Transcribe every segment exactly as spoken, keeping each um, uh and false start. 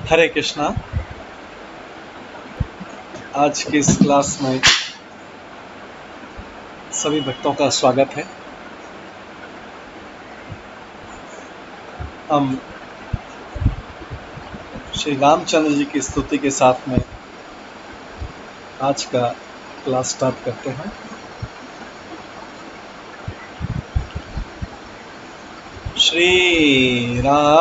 हरे कृष्णा। आज की इस क्लास में सभी भक्तों का स्वागत है। हम श्री रामचंद्र जी की स्तुति के साथ में आज का क्लास स्टार्ट करते हैं। श्री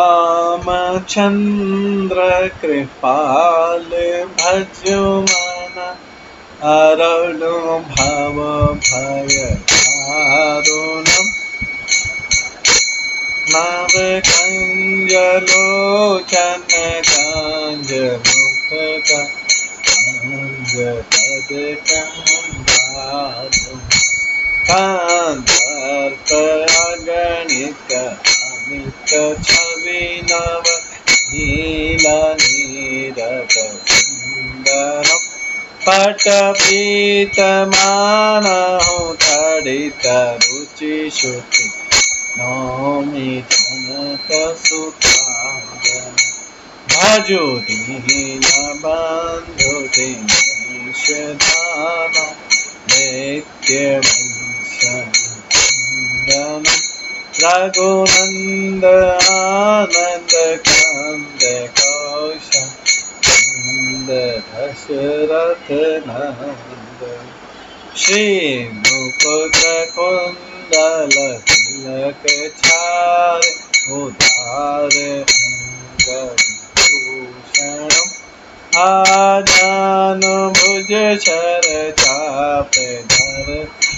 रामचंद्र कृपाल भजो मन अरुण भव भय दारुणम् नव कंज लोचन कांज मुख कांज पद कंधारु कांधर्प अगणित अमित छवि नव नील नीरद सुंदरम पट पीत मानहु तड़ित रुचि शुचि नौमि जनक सुतांगन भजो दीन बंधु दीनेश दान नित्य वंशनंदन रघुनंद आनंद कंद कौशल दशरथ नंदन श्री मुकुट कुंडल तिलक छाय उदार अंगभूषणम् आजान भुज छर चाप धर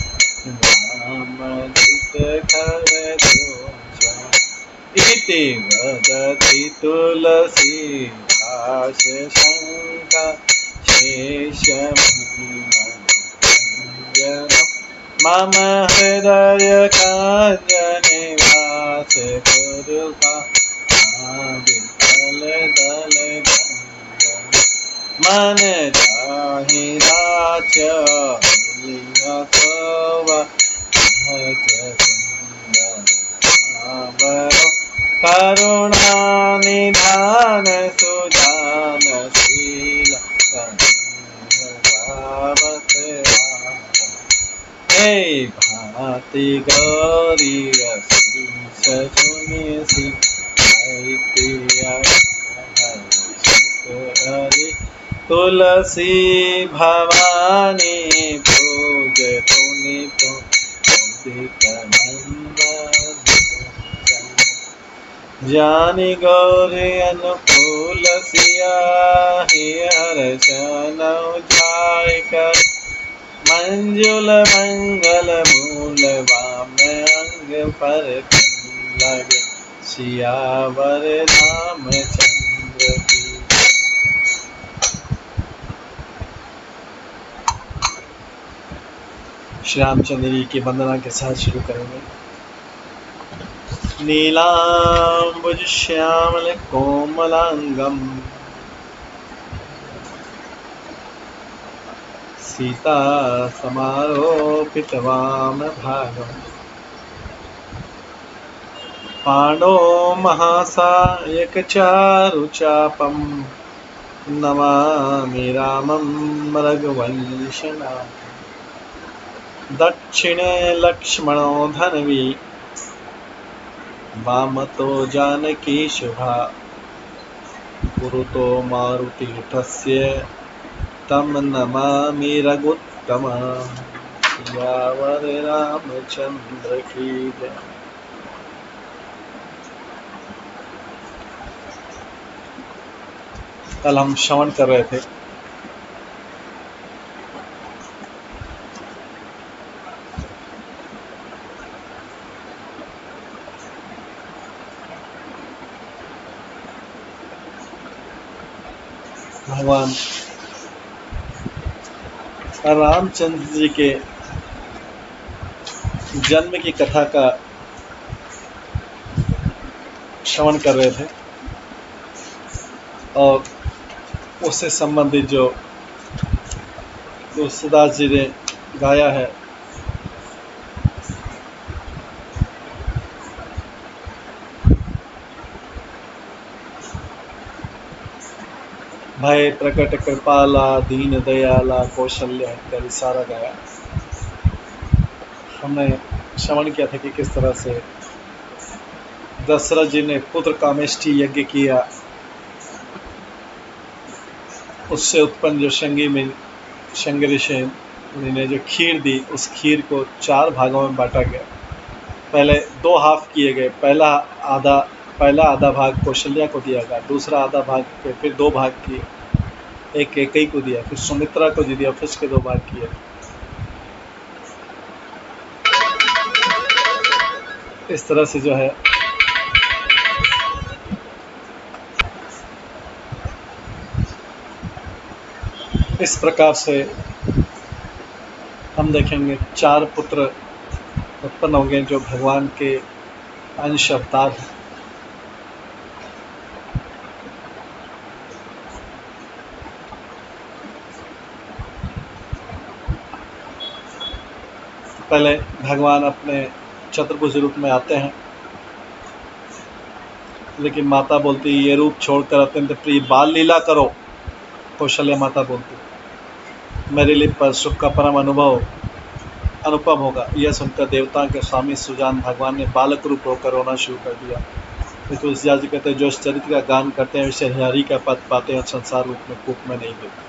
रामजित खर जोषण इति वदति तुलसीदास शंका शेषमणिमञ्जनम् मम हृदय काञ्चनिवास कुरुका विठल दल गंगन मन जाहि राच भज सुंदर आवरो करुणा निधान सुजान शील भावत हे भाति गौरी शीश सुनि सी हरि तुलसी भवानी पूज पुनि जानी गौरी अनुकूल सिया हर चनौ जाय कर मंजुल मंगल मूल वाम अंग पर लगे सियावर रामचंद्र की। श्री रामचंद्र जी की वंदना के साथ शुरू करेंगे। नीलांबुज श्यामल कोमलांगम सीता समारोपित वाम भागम पांडो महासायक चारु चापम नमामि रामं रघुवंशनाथं दक्षिणे लक्ष्मणो धन्वी वामतो जानकी शुभा पुरुतो मारुतिरथस्य तम नमामि रघुत्तमा सियावर रामचंद्र की जय। कल हम श्रवण कर रहे थे भगवान रामचंद्र जी के जन्म की कथा का श्रवण कर रहे थे और उससे संबंधित जो तुलसीदास जी ने गाया है भय प्रकट कृपाला दीन दयाला कौशल्य इत्यादि सारा गाया। हमने श्रवण किया था कि किस तरह से दशरथ जी ने पुत्र कामेष्टि यज्ञ किया, उससे उत्पन्न जो शंगी में शंग ऋषि ने जो खीर दी, उस खीर को चार भागों में बांटा गया। पहले दो हाफ किए गए, पहला आधा पहला आधा भाग कौशल्या को दिया गया, दूसरा आधा भाग के फिर दो भाग किए, एक कैकेयी को दिया, फिर सुमित्रा को दिया, फिर उसके दो भाग किए। इस तरह से जो है इस प्रकार से हम देखेंगे चार पुत्र उत्पन्न होंगे जो भगवान के अंश अवतार हैं। पहले भगवान अपने चतुर्भुज रूप में आते हैं, लेकिन माता बोलती ये रूप छोड़कर अत्यंत प्रिय बाल लीला करो। कौशल्या माता बोलती मेरे लिए पर सुख का परम अनुभव अनुपम होगा। यह सुनकर देवताओं के स्वामी सुजान भगवान ने बालक रूप होकर रोना शुरू कर दिया। तुलसीदास जी कहते हैं जो इस चरित्र का गान करते हैं विषय हरि का पद पाते हैं, संसार रूप में कूप में नहीं देते।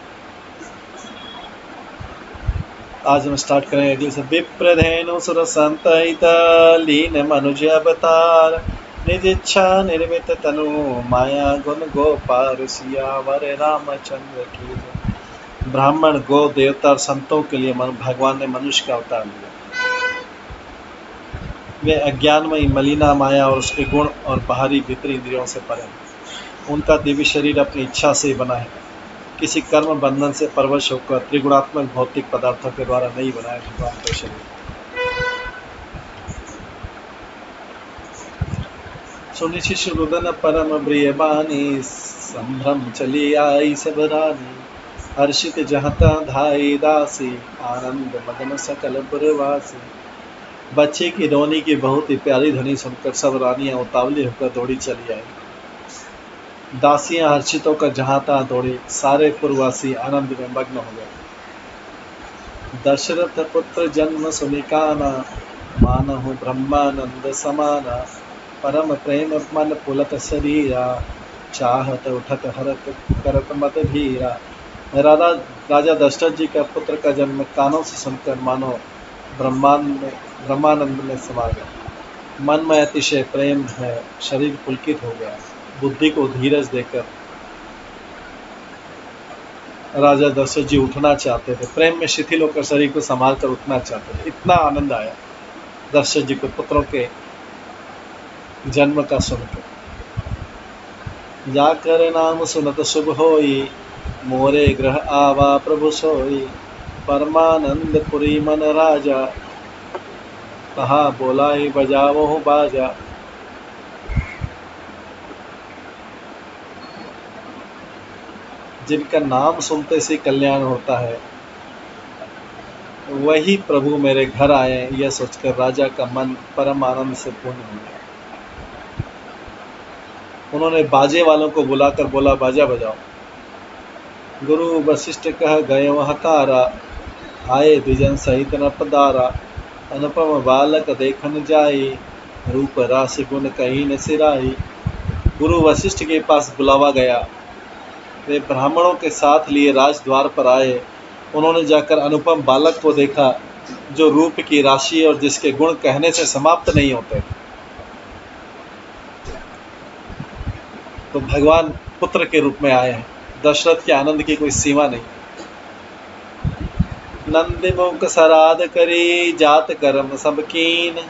आज हम स्टार्ट करेंगे अगले से। विप्रधेनु सुर संतहित लीन मनुज अवतार, निज इच्छा निर्मित तनु माया गुण गोपाल सियावर रामचंद्र की। ब्राह्मण गो देवता और संतों के लिए मन भगवान ने मनुष्य का अवतार लिया। वे अज्ञानमयी मलिना माया और उसके गुण और बाहरी भीतरी इंद्रियों से परे हैं। उनका दिव्य शरीर अपनी इच्छा से बना है, किसी कर्म बंधन से परवश होकर त्रिगुणात्मक भौतिक पदार्थों के द्वारा नहीं बनाया भगवान का शरीर। सुनि शिशु रुदन परम प्रिय बानी, संभ्रम चली आई सब रानी। हर्षित जहता धाई दासी, आनंद मगन सकल पुरवासी। बच्चे की रोनी की बहुत ही प्यारी ध्वनि सुनकर सब रानियां उतावली होकर दौड़ी चली आई। दासियां हर्षित होकर जहां तहां दौड़ी, सारे पुरवासी आनंद में मग्न हो गए। दशरथ पुत्र जन्म सुनिकाना, मानहु ब्रह्मानंद समाना। परम प्रेम मन पुलत शरीरा, चाहत उठत हरत करत मत धीरा। राजा राजा दशरथ जी का पुत्र का जन्म कानों से सुनकर मानो ब्रह्मांड में ब्रह्मानंद में समा गया। मन में अतिशय प्रेम है, शरीर पुलकित हो गया। बुद्धि को धीरज देकर राजा दशरथ जी उठना चाहते थे, प्रेम में शिथिल होकर शरीर को संभाल कर उठना चाहते थे। इतना आनंद आया दशरथ जी को पुत्रों के जन्म का सुनकर। जाकर नाम सुनत शुभ होई, मोरे ग्रह आवा प्रभु सोई। परमानंद पुरी मन राजा, कहा बोलाई बजावो बाजा। जिनका नाम सुनते से कल्याण होता है, वही प्रभु मेरे घर आए, यह सोचकर राजा का मन परम आनंद से पूर्ण हो गया। उन्होंने बाजे वालों को बुलाकर बोला बाजा बजाओ। गुरु वशिष्ठ कह गए वह कारा, आए द्विजन सहित न पधारा। अनुपम बालक देखन जाई, रूप राशि गुण कहीं न सिराई। गुरु वशिष्ठ के पास बुलावा गया। वे ब्राह्मणों के साथ लिए राजद्वार पर आए। उन्होंने जाकर अनुपम बालक को देखा, जो रूप की राशि और जिसके गुण कहने से समाप्त नहीं होते। तो भगवान पुत्र के रूप में आए हैं। दशरथ के आनंद की कोई सीमा नहीं। नंद मुख सराद करी, जात कर्म सब कीन।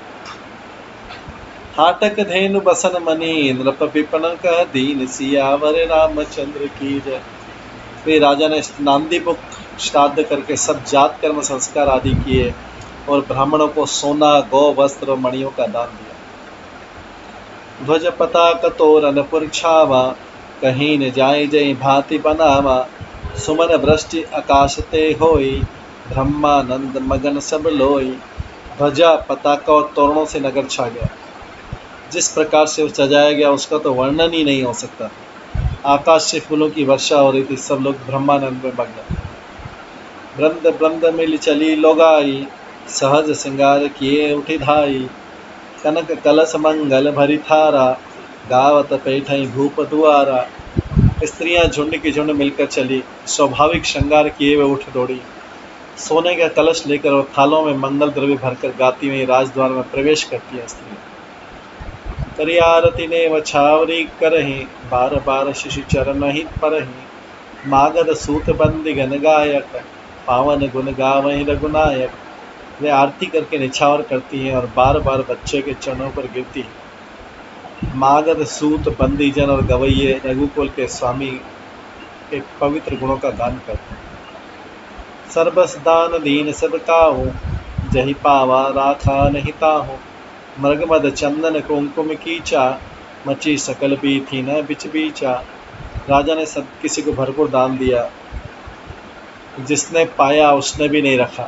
हाटक धेनु बसन मनी, नृप विपन कह दीन। सियावर रामचंद्र की जय। वे राजा ने नांदी मुख श्राद्ध करके सब जात कर्म संस्कार आदि किए और ब्राह्मणों को सोना, गौ, वस्त्र और मणियों का दान दिया। ध्वज पताक तोरन पुरछावा, कहीं न जाए जय भांति बनावा। सुमन वृष्टि आकाश ते होई, ब्रह्मानंद मगन सब लोई। ध्वजा, पताका और तोरणों से नगर छा गया। जिस प्रकार से वो सजाया गया उसका तो वर्णन ही नहीं हो सकता। आकाश से फूलों की वर्षा हो रही थी, सब लोग ब्रह्मानंद में मग्न। वृंद वृंद मिल चली लोगाई, सहज श्रृंगार किए उठी धाई। कनक कलश मंगल भरी थारा, गावत पैठई भूप दुआरा। स्त्रियां झुंड की झुंड मिलकर चली, स्वाभाविक श्रृंगार किए हुए उठ दौड़ी। सोने का कलश लेकर और थालों में मंगल द्रव्य भरकर गाती हुई राजद्वार में प्रवेश करती है स्त्रियां। करी आरती ने वछावरी करही, बार बार शिशु चरण ही परही। मागध सूत बंदी गन गायक, पावन गुण गावहीं रघुनायक। वे आरती करके निछावर करती हैं और बार बार बच्चे के चरणों पर गिरती हैं। मागध सूत बंदीजन और गवैये रघुकुल के स्वामी के पवित्र गुणों का गान करते हैं। सर्वस दान दीन सब काहू, जही पावा राखा नहीं ताहू। मृगमद चंदन कुमकुम कीचा, मची सकल बीथी न बिच बीचा। राजा ने सब किसी को भरपूर दान दिया, जिसने पाया उसने भी नहीं रखा।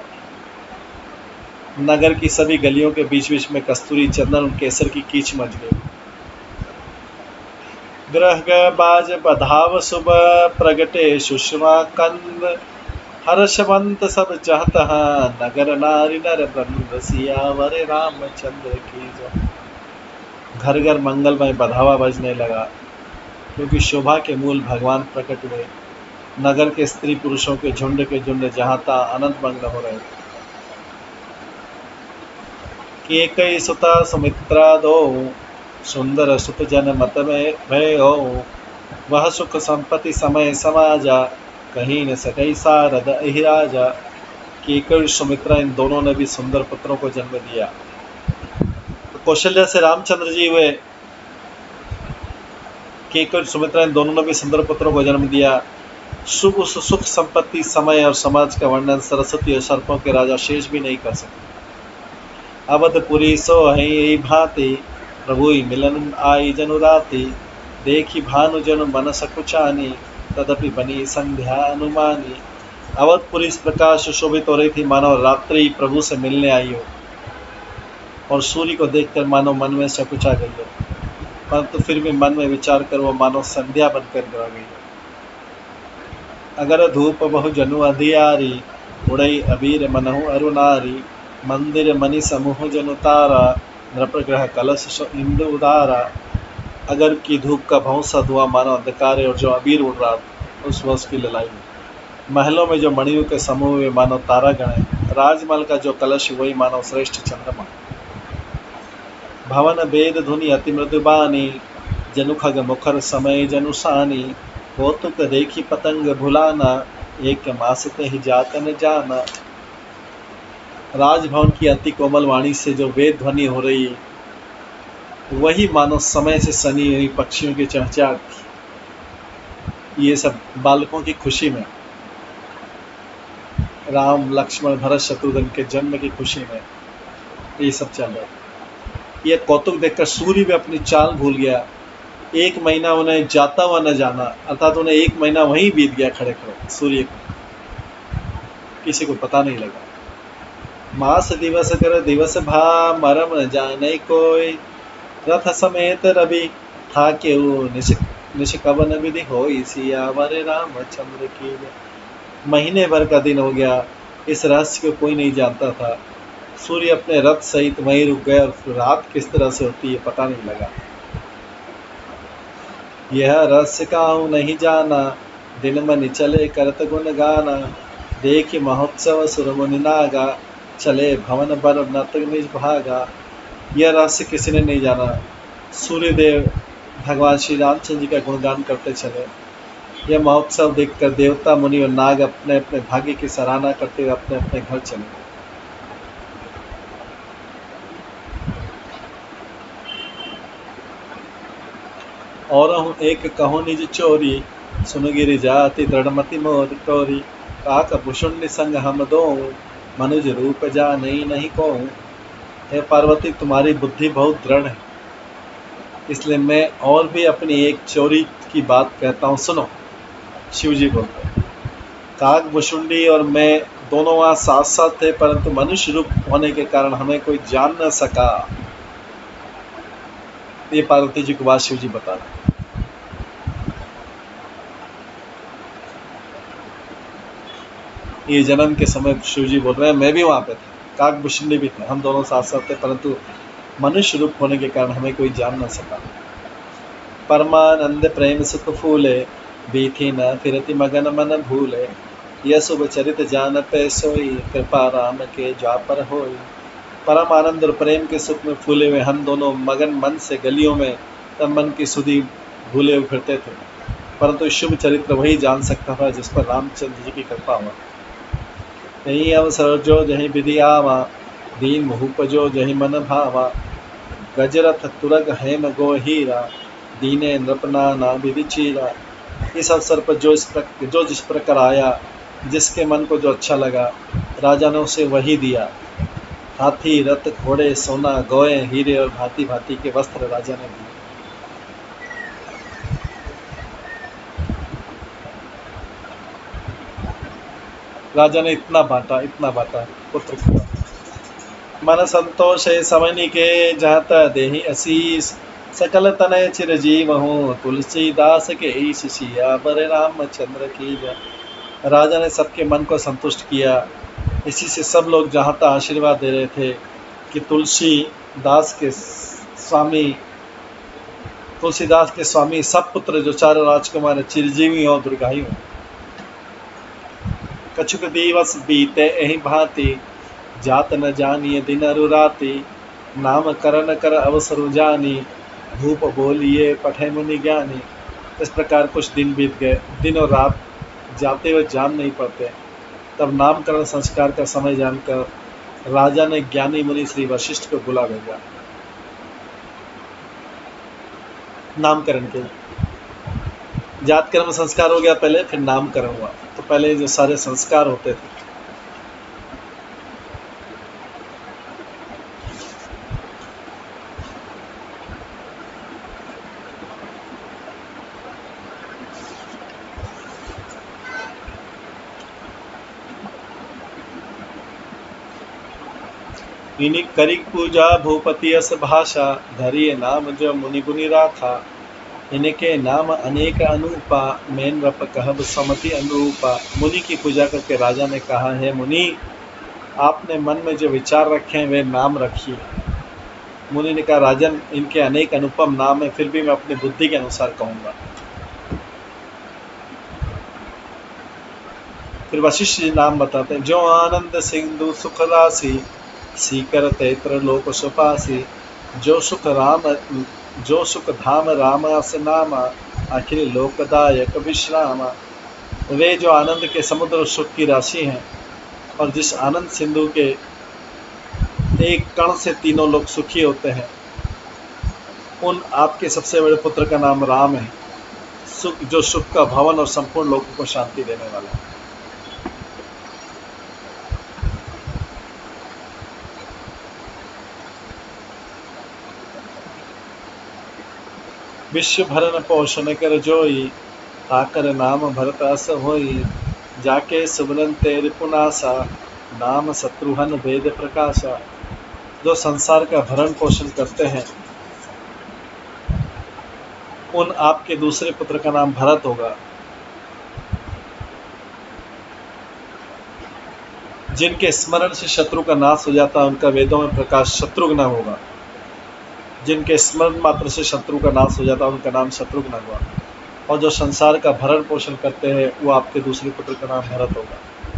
नगर की सभी गलियों के बीच बीच में कस्तूरी चंदन और केसर की कीच मच गई। ग्रह बाज बधाव सुबह, प्रगटे सुषमा कंद। हर्षवंत सब चाहत नगर नारी नर बंद। सियावर रामचंद्र की जय। घर घर मंगलमय बधावा बजने लगा, क्योंकि शोभा के मूल भगवान प्रकट हुए। नगर के स्त्री पुरुषों के झुंड के झुंड जहाँ तहाँ आनंद मग्न हो रहे थे। कि कई सुता सुमित्रा दो, सुंदर सुत जन मत में भय हो। वह सुख संपत्ति समय समाजा, कहीं न सकई सारद अहिराजा। कि कई सुमित्रा इन दोनों ने भी सुंदर पुत्रों को जन्म दिया। तो कौशल्या से रामचंद्र जी हुए, कि कई सुमित्रा इन दोनों ने भी सुंदर पुत्रों को जन्म दिया। शुभ सुख संपत्ति समय और समाज का वर्णन सरस्वती और सर्पों के राजा शेष भी नहीं कर सकते। अवधपुरी सो है भांति, प्रभु मिलन आई जनु राति। देखी भानु जनु मन सकुचानी, तदपि बनी संध्या अनुमानी। अवधपुरी इस प्रकार सुशोभित हो रही थी मानो रात्रि प्रभु से मिलने आई हो, और सूर्य को देखकर मानो मन में सकुचा गई हो, परंतु फिर भी मन में विचार कर वो मानो संध्या बनकर गिरा गई हो। अगर धूप बहु जनु अधियारी, उड़ई अबीर मनहु अरुनारी। मंदिर मणि समूह जनु तारा, नृपग्रह कलश सो इंदु उदारा। अगर की धूप का बहुत सा धुआं मानो अंधकार है, और जो अबीर उड़ रहा उस वश की ललाई में। महलों में जो मणियों के समूह वे मानो तारागण है। राजमहल का जो कलश वही मानो श्रेष्ठ चंद्रमा। भवन वेद धुनि अति मृदुबानी, जनु खग मुखर समय जनुसानी। कौतुक देखी पतंग भुलाना, एक मास ते ही जात न जाना। राजभवन की अति कोमल वाणी से जो वेद ध्वनि हो रही है, वही मानो समय से सनी हुई पक्षियों की चहचहाट थी। ये सब बालकों की खुशी में, राम लक्ष्मण भरत शत्रुघ्न के जन्म की खुशी में ये सब चल रहा है। ये कौतुक देखकर सूर्य भी अपनी चाल भूल गया। एक महीना उन्हें जाता हुआ न जाना, अर्थात उन्हें एक महीना वहीं बीत गया खड़े खड़े सूर्य को, किसी को पता नहीं लगा। मास दिवस कर दिवस भा, मरम न जाने कोई। रथ समेत रवि था केऊ, निश निश कवन विधि होई। सियावर रामचंद्र की जय। महीने भर का दिन हो गया, इस रहस्य को कोई नहीं जानता था। सूर्य अपने रथ सहित वहीं रुक गए, और फिर रात किस तरह से होती है पता नहीं लगा। यह रहस्य काहू नहीं जाना, दिन मन चले करत गुण गाना। देखि महोत्सव सुर मुनि नागा, चले भवन बर नत निज भागा। यह रहस्य किसी ने नहीं जाना। सूर्यदेव भगवान श्री रामचंद्र जी का गुणगान करते चले। यह महोत्सव देखकर देवता मुनि और नाग अपने अपने भाग्य की सराहना करते हुए अपने अपने घर चले गए। और हूँ एक कहो निज चोरी, सुन गिरि जाति दृढ़मति मोर टोरी। काक भुषुंड संग हम दो, मनुज रूप जा नहीं नहीं को। हे पार्वती, तुम्हारी बुद्धि बहुत दृढ़ है, इसलिए मैं और भी अपनी एक चोरी की बात कहता हूँ, सुनो। शिव जी बोलते हैं, काक भुषुंडी और मैं दोनों वहाँ साथ साथ थे, परंतु मनुष्य रूप होने के कारण हमें कोई जान न सका। ये पार्वती जी को बात शिव जी बता रहे। ये जन्म के समय शिव जी बोल रहे हैं, मैं भी वहाँ पे था, काकभूषणी भी थे, हम दोनों साथ साथ थे, परंतु मनुष्य रूप होने के कारण हमें कोई जान न सका। परमानंद प्रेम सुख फूले, बीथी न फिरति मगन मन भूले, यह शुभ चरित जान पे सोई, कृपा राम के द्वापर होई। परम आनंद और प्रेम के सुख में फूले हुए हम दोनों मगन मन से गलियों में तब मन की सुधि भूले हुए फिरते थे, परंतु शुभ चरित्र वही जान सकता था जिस पर रामचंद्र जी की कृपा हुआ। यही अवसर जो जही विधि आवा, दीन मुहूप जो जही मन भावा, गजरथ तुरग हेम गो हीरा, दीने नृपनाना विधि चीरा। इस अवसर पर जो इस प्रक, जो जिस प्रकार आया, जिसके मन को जो अच्छा लगा, राजा ने उसे वही दिया। हाथी रथ घोड़े सोना गौए हीरे और भांति भांति के वस्त्र राजा ने दिए। राजा ने इतना बांटा, इतना बांटा पुत्र को। मन संतोष है समनि के, जाता देहि असीस, सकल तनय चिरजीव हूँ, तुलसीदास के ईश, सियावर रामचंद्र की जय। राजा ने सबके मन को संतुष्ट किया, इसी से सब लोग जहाँ तक आशीर्वाद दे रहे थे कि तुलसी दास के स्वामी तुलसीदास के स्वामी सब पुत्र जो चारों राजकुमार चिरजीवी हो, दुर्गाई हो। कछुक दिवस बीते एहि भांति, जात न जानिए दिन अरु राति, नाम करन कर अवसर जानी, भूप बोलिए पठे मुनि ज्ञानी। इस प्रकार कुछ दिन बीत गए, दिन और रात जाते हुए जान नहीं पड़ते। तब नामकरण संस्कार का समय जानकर राजा ने ज्ञानी मुनि श्री वशिष्ठ को बुला भेजा नामकरण के। जातकर्म संस्कार हो गया पहले, फिर नामकरण हुआ। तो पहले जो सारे संस्कार होते थे, इन्हीं करी पूजा भूपति अस भाषा, धरिए नाम जो मुनि गुनि राखा, इनके नाम अनेक अनूपा, मैन रप कहब समति अनुरूपा। मुनि की पूजा करके राजा ने कहा, है मुनि, आपने मन में जो विचार रखे हैं वे नाम रखिए। मुनि ने कहा, राजन, इनके अनेक अनुपम नाम है, फिर भी मैं अपनी बुद्धि के अनुसार कहूँगा। फिर वशिष्ठ जी नाम बताते हैं, जो आनंद सिंधु सुख राशि, सीकर तैत्र लोक सुपासी, जो सुख राम जो सुख धाम रामास नामा, आखिर लोकदायक विश्रामा। वे जो आनंद के समुद्र और सुख की राशि हैं, और जिस आनंद सिंधु के एक कण से तीनों लोग सुखी होते हैं, उन आपके सबसे बड़े पुत्र का नाम राम है, सुख जो सुख का भवन और संपूर्ण लोगों को शांति देने वाला है। विश्व भरन पोषण कर जोई, ताकर नाम भरत अस होई, जाके सुबरन तेरे पुनासा, नाम शत्रुहन वेद प्रकाशा। जो संसार का भरण पोषण करते हैं, उन आपके दूसरे पुत्र का नाम भरत होगा, जिनके स्मरण से शत्रु का नाश हो जाता है, उनका वेदों में प्रकाश शत्रुघ्न होगा। जिनके स्मरण मात्र से शत्रु का नाश हो जाता है, उनका नाम शत्रुघ्न हुआ। और जो संसार का भरण पोषण करते हैं, वो आपके दूसरे पुत्र का नाम भरत होगा।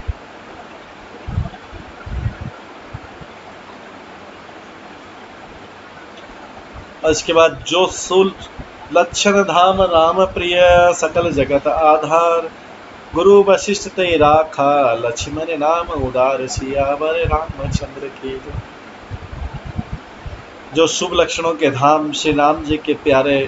और इसके बाद, जो सुल लक्षण धाम राम प्रिय, सकल जगत आधार, गुरु वशिष्ठ ते राखा, लक्ष्मण नाम उदार, सियावर रामचंद्र की जय। जो शुभ लक्षणों के धाम श्री राम जी के प्यारे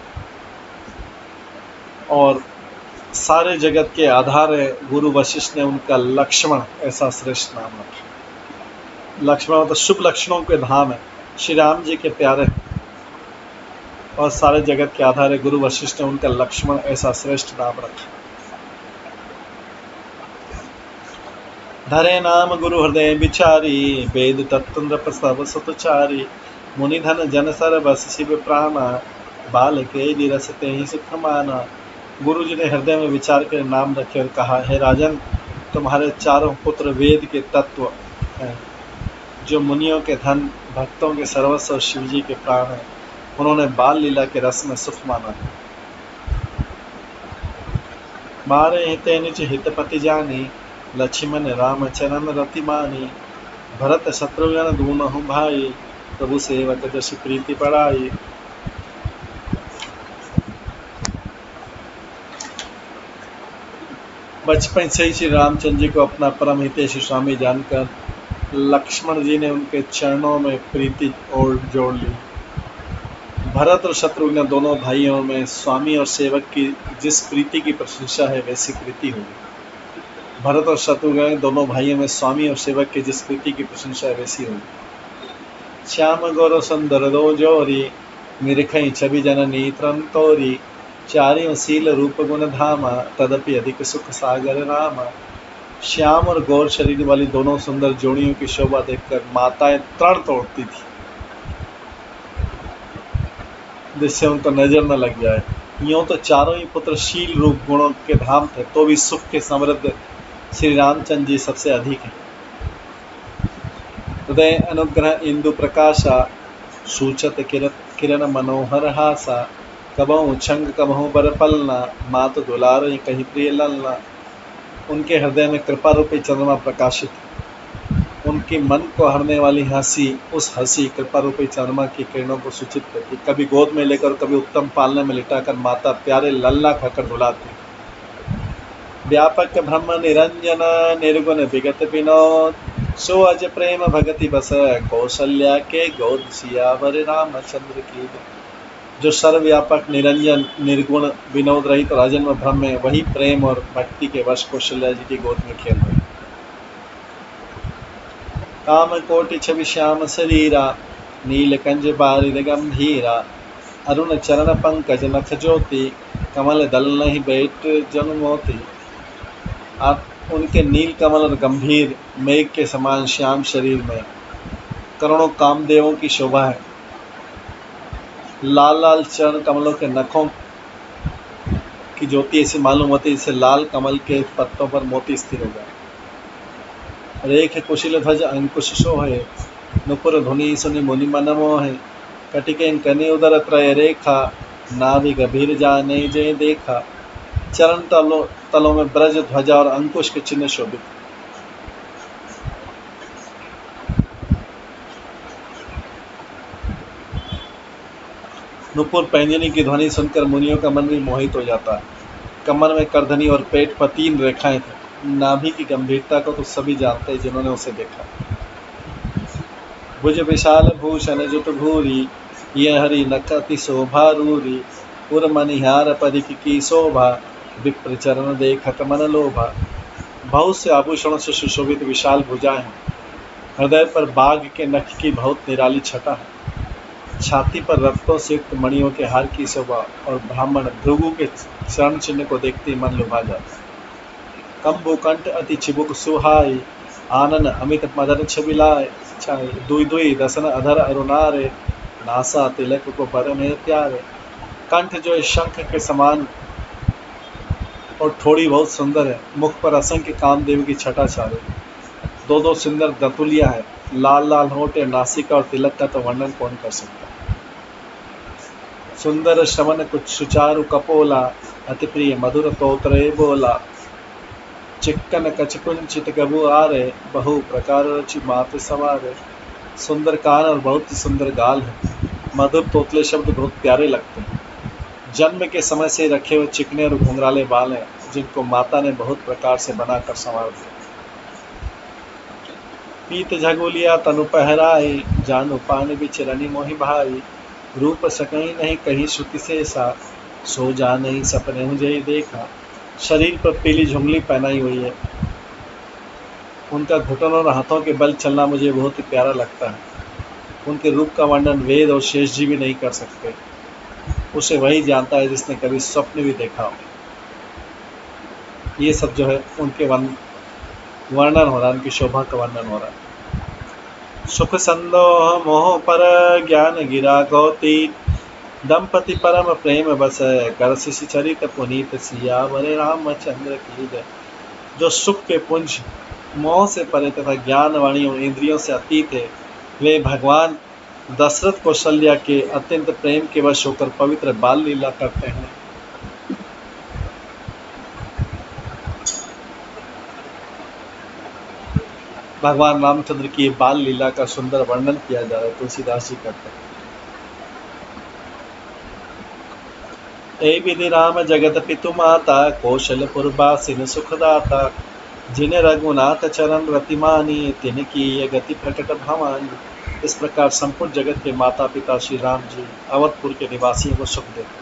और सारे जगत के आधार है, गुरु वशिष्ठ ने उनका लक्ष्मण ऐसा श्रेष्ठ नाम रखा। लक्ष्मण मतलब शुभ लक्षणों के धाम है, श्री राम जी के प्यारे और सारे जगत के आधार है, गुरु वशिष्ठ ने उनका लक्ष्मण ऐसा श्रेष्ठ नाम रखा। धरे नाम गुरु हृदय बिचारी, वेद तत्व प्रसव सुतचारी, मुनि धन जन सर बस शिव प्राणा, बाल के निरसते ही सुख माना। गुरु जी ने हृदय में विचार कर नाम रखे और कहा, हे राजन, तुम्हारे चारों पुत्र वेद के तत्व हैं, जो मुनियों के धन, भक्तों के सर्वस्व और शिव जी के प्राण हैं। उन्होंने बाल लीला के रस में सुख माना है। मारे हिते निज हितपति जानी, लक्ष्मण राम चरण रति मानी। भरत शत्रुघ्न दूनहु भाई, प्रभु सेवक जस प्रीति पड़ाई। बचपन से ही श्री रामचंद्र जी को अपना परम हितैषी स्वामी जानकर लक्ष्मण जी ने उनके चरणों में प्रीति और जोड़ ली। भरत और शत्रुघ्न दोनों भाइयों में स्वामी और सेवक की जिस प्रीति की प्रशंसा है वैसी प्रीति होगी। भरत और शत्रुघ्न दोनों भाइयों में स्वामी और सेवक की जिस प्रीति की प्रशंसा है वैसी होगी। श्याम गौर सुंदर दो जोरी, निरखई छवि जननी त्रन तोरी। चारियों सील रूप गुण धामा, तदपि अधिक सुख सागर रामा। श्याम और गौर शरीर वाली दोनों सुंदर जोड़ियों की शोभा देखकर माताएं तड़ तोड़ती थी, जिससे उनको नजर न लग जाए। यूं तो चारों ही पुत्र शील रूप गुणों के धाम थे, तो भी सुख के समृद्ध श्री रामचंद्र जी सबसे अधिक हैं। हृदय अनुग्रह इंदु प्रकाशा, सूचत किरण मनोहर हासा। कबहु छंग कबहु बर पलना, मात दुलार कहीं प्रिय ललना। उनके हृदय में कृपा रूपी चंद्रमा प्रकाशित है। उनकी मन को हरने वाली हंसी, उस हंसी कृपा रूपी चंद्रमा की किरणों को सूचित करती। कभी गोद में लेकर, कभी उत्तम पालने में लिटाकर माता प्यारे लल्ला खाकर डुलाती। व्यापक ब्रह्म निरंजन, निर्गुण विगत विनोद। सो अज प्रेम भगति बस, कौशल्या के गोद सियावर रामचंद्र की। जो सर्वव्यापक निरंजन निर्गुण विनोद रहित और अजन्म ब्रह्म है, वही प्रेम और भक्ति के वश कौशल्या जी की गोद में खेल रहे। काम कोटि छवि श्याम शरीरा, नीलकंज बारिद गंभीरा। अरुण चरण पंकज नख ज्योति, कमल दल नहीं बैठ जन मोती। उनके नील कमल और गंभीर मेघ के समान श्याम शरीर में करोड़ों कामदेवों की शोभा है। लाल लाल चरण कमलों के नखों की ज्योति ऐसी मालूम होती है जैसे लाल कमल के पत्तों पर मोती स्थिर हो गए। रेख कुशिल ध्वज अंकुश सोहे, नुपुर धुनि सुनि मुनि मन मोहे। कटिके कनि उदर त्रय रेखा, नाभि गभीर जाने जय देखा। चरण तलों तलों में ब्रज ध्वजा और अंकुश के चिन्ह शोभित। नुपुर पैंजनी की ध्वनि सुनकर मुनियों का मन भी मोहित हो जाता है। कमर में करधनी और पेट पर तीन रेखाएं थी। नाभि की गंभीरता को तो सभी जानते हैं जिन्होंने उसे देखा। भुज विशाल भूषण जुट भूरी, यह हरि नख अति शोभा रूरी। पुर मनिहार परिख की शोभा, विप्र चरण देखत मन लोभा। बहुत से आभूषणों से सुशोभित विशाल भुजाएं हैं। हृदय पर बाघ के नख की बहुत निराली छटा है। छाती पर रत्नों से युक्त मणियों के हार की शोभा और ब्राह्मण भृगु के चरण चिन्ह को देखते ही मन लुभा जाता। कंबुकंठ अति चिबुक सुहाई, आनन अमित मदन छबिलाय। दुई दुई दसन अधर अरुणारे, नासा तिलक को बर में प्यारे। कंठ जो इस शंख के समान और थोड़ी बहुत सुंदर है। मुख पर असंख्य कामदेव की छटा छावे। दो दो सुंदर दतुलिया है। लाल लाल होठ, नासिका और तिलक का तो वर्णन कौन कर सकता। सुंदर श्रवण कुछ सुचारु कपोला, अति प्रिय मधुर तोत्रे बोला। चिक्कन कच कुंचित गबु आरे, बहु प्रकार रचि मात सवारे। सुंदर कान और बहुत ही सुंदर गाल है। मधुर तोतले शब्द बहुत प्यारे लगते हैं। जन्म के समय से रखे हुए चिकने और घुंघराले बाल हैं, जिनको माता ने बहुत प्रकार से बनाकर संवार दिया। पीत झगुलिया तनु पहराई, जानू पान बिचरनी मोहि भाई। रूप सकई नहीं कहीं श्रुति से सा, सो जा नहीं सपने मुझे देखा। शरीर पर पीली झुंगली पहनाई हुई है। उनका घुटनों और हाथों के बल चलना मुझे बहुत ही प्यारा लगता है। उनके रूप का वर्णन वेद और शेष जी भी नहीं कर सकते। उसे वही जानता है जिसने कभी स्वप्न भी देखा हो। ये सब जो है उनके वर्णन हो रहा है, उनकी शोभा का वर्णन हो रहा है। सुख संदोह मोह पर ज्ञान गिरा गौती, दंपति परम प्रेम बस कर शिशु चरित पुनीत सियावर रामचंद्र की जय। जो सुख के पुंज, मोह से परे तथा ज्ञान वाणियों इंद्रियों से अतीत है, वे भगवान दशरथ कौशल्या के अत्यंत प्रेम के वश होकर पवित्र बाल लीला करते हैं। भगवान रामचंद्र की बाल लीला का सुंदर वर्णन किया जा रहा है। तुलसीदास जी करते हैं। ए विधि राम जगत पितु माता, कौशलपुर बासिन सुखदाता, जिन रघुनाथ चरण रतिमानी, तिनकी ये गति प्रकट भवानी। इस प्रकार संपूर्ण जगत के माता पिता श्री राम जी अवधपुर के निवासियों को सुख देते।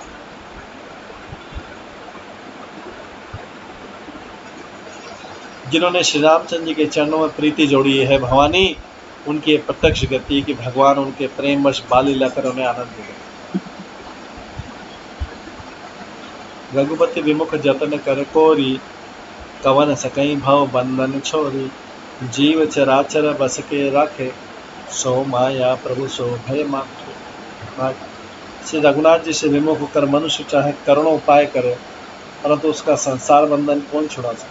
जिन्होंने श्री रामचंद्र जी के चरणों में प्रीति जोड़ी है भवानी, उनकी प्रत्यक्ष गति कि भगवान उनके प्रेमवश बाल लीला कर उन्हें आनंद देते। रघुपति विमुख जतन कर कोरी, कवन सकई भव बंधन छोरी। जीव चराचर बस के राखे, सो माया प्रभु सो भय माखे। श्री रघुनाथ जी से विमुख होकर मनुष्य चाहे करोड़ों उपाय करे, परंतु उसका संसार बंधन कौन छुड़ा सकता।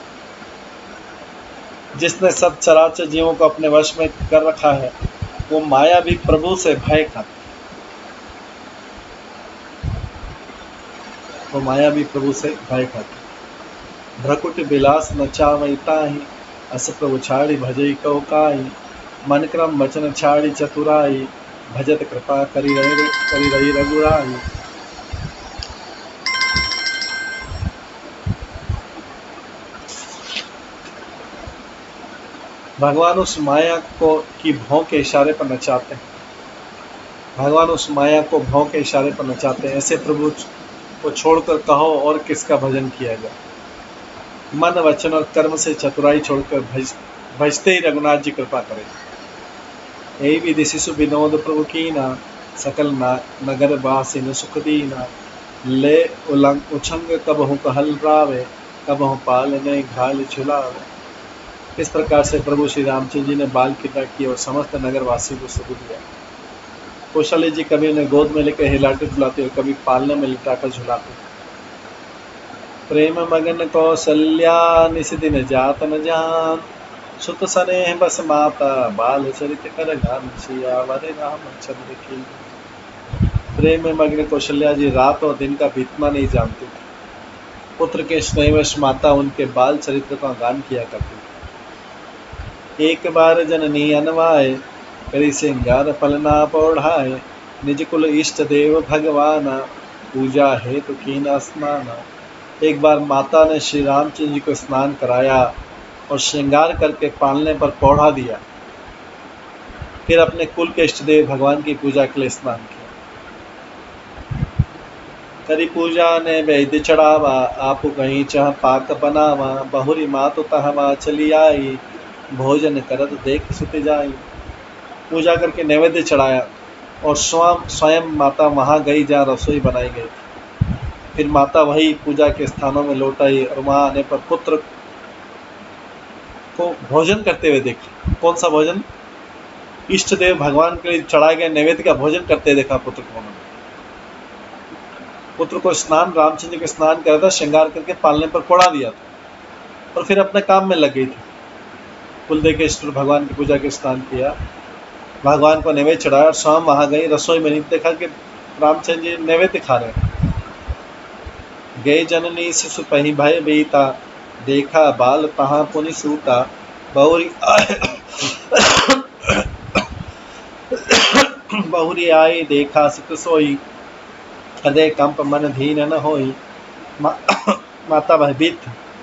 जिसने सब चराचर जीवों को अपने वश में कर रखा है, वो माया भी प्रभु से भय खाती। वो माया भी प्रभु से भय खाती। भ्रकुट बिलास नचावई ताहि, अस प्रभु छाड़ी भजई कौ काई। मन क्रम वचन छाड़ी चतुराई, भजत कृपा करी रही करी रही रघुराई। भगवान उस माया को की भौं के इशारे पर नचाते हैं। भगवान उस माया को भौं के इशारे पर नचाते हैं। ऐसे प्रभु को छोड़कर कहो और किसका भजन किया जाए। मन वचन और कर्म से चतुराई छोड़कर भज भजते ही रघुनाथ जी कृपा करें। यही विधि शिशु विनोद प्रभु कीना, सकल नगर बासिन सुख दीना। ले उलंग उछंग कब हूँ कहल रावे, कब हूँ पालने घाल झुलावे। इस प्रकार से प्रभु श्री रामचंद्र जी ने बाल क्रीड़ा की और समस्त नगरवासी को सुख दिया। कौशल्य जी कभी उन्हें गोद में लेकर हिलाते झुलाते और कभी पालने में लिटाकर झुलाते। प्रेम मगन कौशल्या निस दिन जात न जान, सुत सनेह बस माता बाल चरित कर गान। सियावर रामचंद्र की। प्रेम में मग्न कौशल्या जी रात और दिन का बीतना नहीं जानती थी। पुत्र के स्नेहवश माता उनके बाल चरित्र का गान किया करती। एक बार जननी अनवाए, करी सिंगार पलना पौढ़ाए। निज कुल इष्ट देव भगवाना, पूजा हेतु कीना स्नाना। एक बार माता ने श्री रामचंद्र जी को स्नान कराया और श्रृंगार करके पालने पर पौढ़ा दिया। फिर अपने कुल के इष्ट देव भगवान की पूजा के लिए स्नान किया। करी पूजा ने वैद्य चढ़ावा, आपू कहीं चाह पाक बनावा। बहुरी मातु तहवा चली आई, भोजन करत देख सुत जाई। पूजा करके नैवेद्य चढ़ाया और स्वयं स्वयं माता वहाँ गई जहाँ रसोई बनाई गई थी। फिर माता वही पूजा के स्थानों में लौट आई और वहाँ आने पर पुत्र को भोजन करते हुए देखा। कौन सा भोजन? इष्ट देव भगवान के लिए चढ़ाए गए नैवेद्य का भोजन करते देखा पुत्र को। पुत्र को स्नान रामचंद्र के स्नान करा था, श्रृंगार करके पालने पर पौड़ा दिया था और फिर अपने काम में लग गई थी। कुल दे के इष्ट भगवान की पूजा के स्नान किया, भगवान को नैवेद्य चढ़ाया और स्वयं वहां गई रसोई में। नहीं देखा कि रामचंद्र जी नैवेद्य खा रहे हैं। गए जननी शिशु पही भय बीता, देखा बाल तहाँ पुनि सूता। बहुरी बहुरी आई देखा सुख सोई, हृदय कंप मन धीन न होई। मा, माता भयभीत।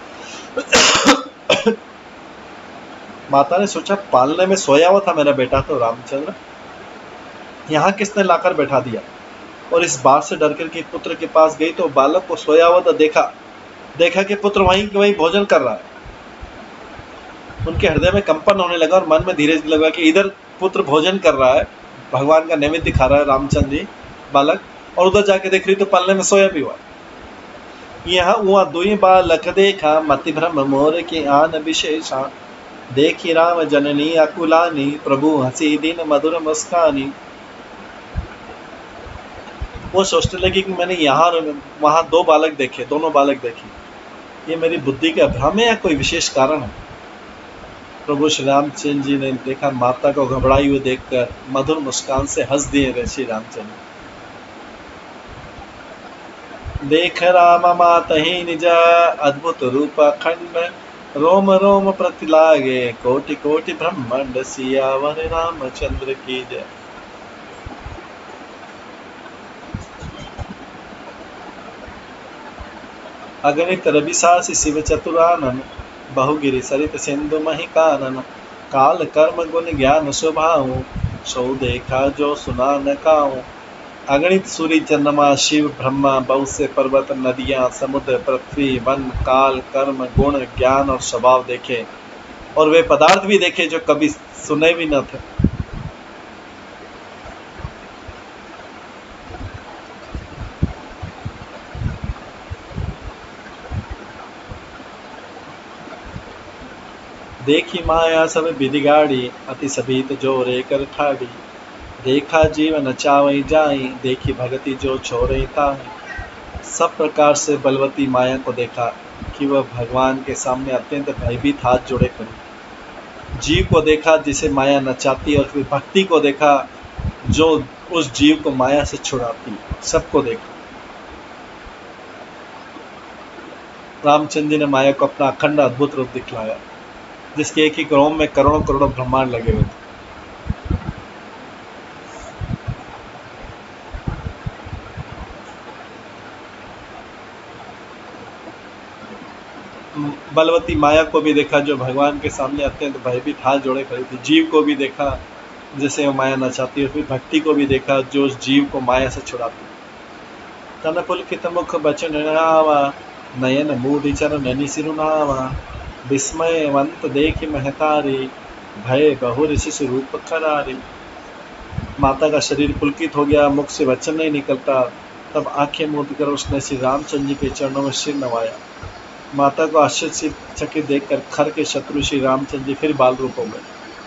माता ने सोचा पालने में सोया हुआ था मेरा बेटा तो रामचंद्र, यहाँ किसने लाकर बैठा दिया। और इस बात से डर कर के पुत्र के पास गई तो बालक को सोया हुआ था देखा देखा कि पुत्र वहीं वहीं भोजन कर रहा है। उनके हृदय में कंपन होने लगा और मन में धीरे धीरे लगा कि इधर पुत्र भोजन कर रहा है, भगवान का नैवेद्य खा रहा है रामचंद्र जी बालक, और उधर जाके देख रही तो पालने में सोया भी हुआ। यहाँ हुआ दुई बालक देखा, मति भ्रम मोर की आन विशेषा। देखी राम जननी अकुलानी, प्रभु हंसी दिन मधुर मुस्कानी। वो सोचने लगी कि मैंने यहाँ वहां दो बालक देखे, दोनों बालक देखे, ये मेरी बुद्धि का भ्रम है या कोई विशेष कारण है? प्रभु श्री रामचंद्र जी ने देखा माता को घबराई हुई देखकर मधुर मुस्कान से हंस दिए रे श्री रामचंद्र। देख राम माता ही निज अद्भुत रूप अखंड, रोम रोम प्रति लागे कोटि कोटि ब्रह्मांड, सियावर रामचंद्र की जय। अगणित रविशासी शिव चतुरानन, बहुगिरि सरित सिंधु मही कानन, काल कर्म गुण ज्ञान स्वभाव, सो देखा जो सुना न काऊं। अगणित सूर्य चंद्रमा शिव ब्रह्मा, बहुत से पर्वत नदियां समुद्र पृथ्वी वन काल कर्म गुण ज्ञान और स्वभाव देखे, और वे पदार्थ भी देखे जो कभी सुने भी न थे। देखी माया सब बिदिगाड़ी, अति सभीत जो रे कर ठाड़ी, देखा जीवन चावई जाई, देखी भगति जो छोड़े ताई। सब प्रकार से बलवती माया को देखा कि वह भगवान के सामने अत्यंत भयभीत हाथ जोड़े खड़ी। जीव को देखा जिसे माया नचाती, और फिर भक्ति को देखा जो उस जीव को माया से छुड़ाती। सबको देखा। रामचंद्र जी ने माया को अपना अखंड अद्भुत रूप दिखलाया, जिसके एक ही रोम में करोड़ों करोड़ों ब्रह्मांड लगे हुए थे। बलवती माया को भी देखा जो भगवान के सामने अत्यंत भयभीत हाथ जोड़े खड़ी थी। जीव को भी देखा जिसे वो माया नचाती, और फिर भक्ति को भी देखा जो उस जीव को माया से छुड़ाती। तन पुलकित मुख बचन नावा, नयन मूढ़ चरण निसिरुनावा, विस्मयवंत देखि महतारी, भय बहु शिशु रूप खरारी। माता का शरीर पुलकित हो गया, मुख से वचन नहीं निकलता। तब आंखें मूंद कर उसने श्री रामचंद्र जी के चरणों में सिर नवाया। माता को आश्चर्यचकित देखकर खर के शत्रु श्री रामचंद्र जी फिर बाल रूप हो गए।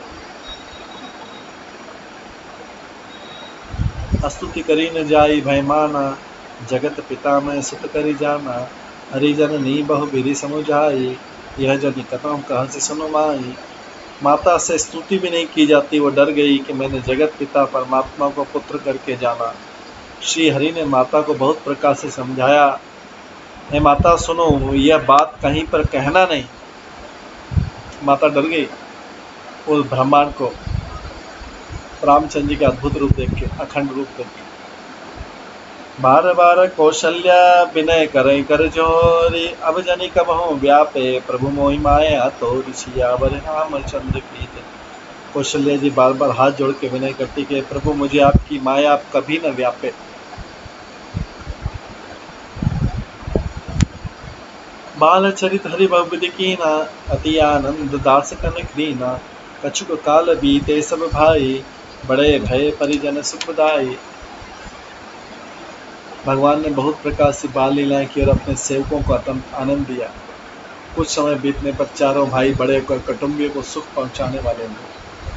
स्तुति करी न जाई भयमाना, जगत पिता में सुत करी जाना, हरिजन नी बहु विधि समुझाई, यह जन कथम कह से सुनो माई। माता से स्तुति भी नहीं की जाती, वो डर गई कि मैंने जगत पिता परमात्मा को पुत्र करके जाना। श्री हरि ने माता को बहुत प्रकार से समझाया, हे माता सुनो, यह बात कहीं पर कहना नहीं। माता डर गई उस ब्रह्मांड को रामचंद्र जी का अद्भुत रूप देख के, अखंड रूप देख के। बार बार कौशल्या विनय करे कर जोरी, अब जनी कब हो व्यापे प्रभु मोहि माया तोरि, सियावर रामचंद्र की जय। कौशल्या जी बार बार हाथ जोड़ के विनय करती कि प्रभु मुझे आपकी माया आप कभी न व्यापे। बाल चरित हरि बहुविधि कीना, अति आनंद दास कन कीना, कछुक काल बीते सब भाई, बड़े भय परिजन सुखदाई। भगवान ने बहुत प्रकार से बाल लीलाएं की और अपने सेवकों को आनंद दिया। कुछ समय बीतने पर चारों भाई बड़े होकर कुटुंबियों को सुख पहुंचाने वाले हुए।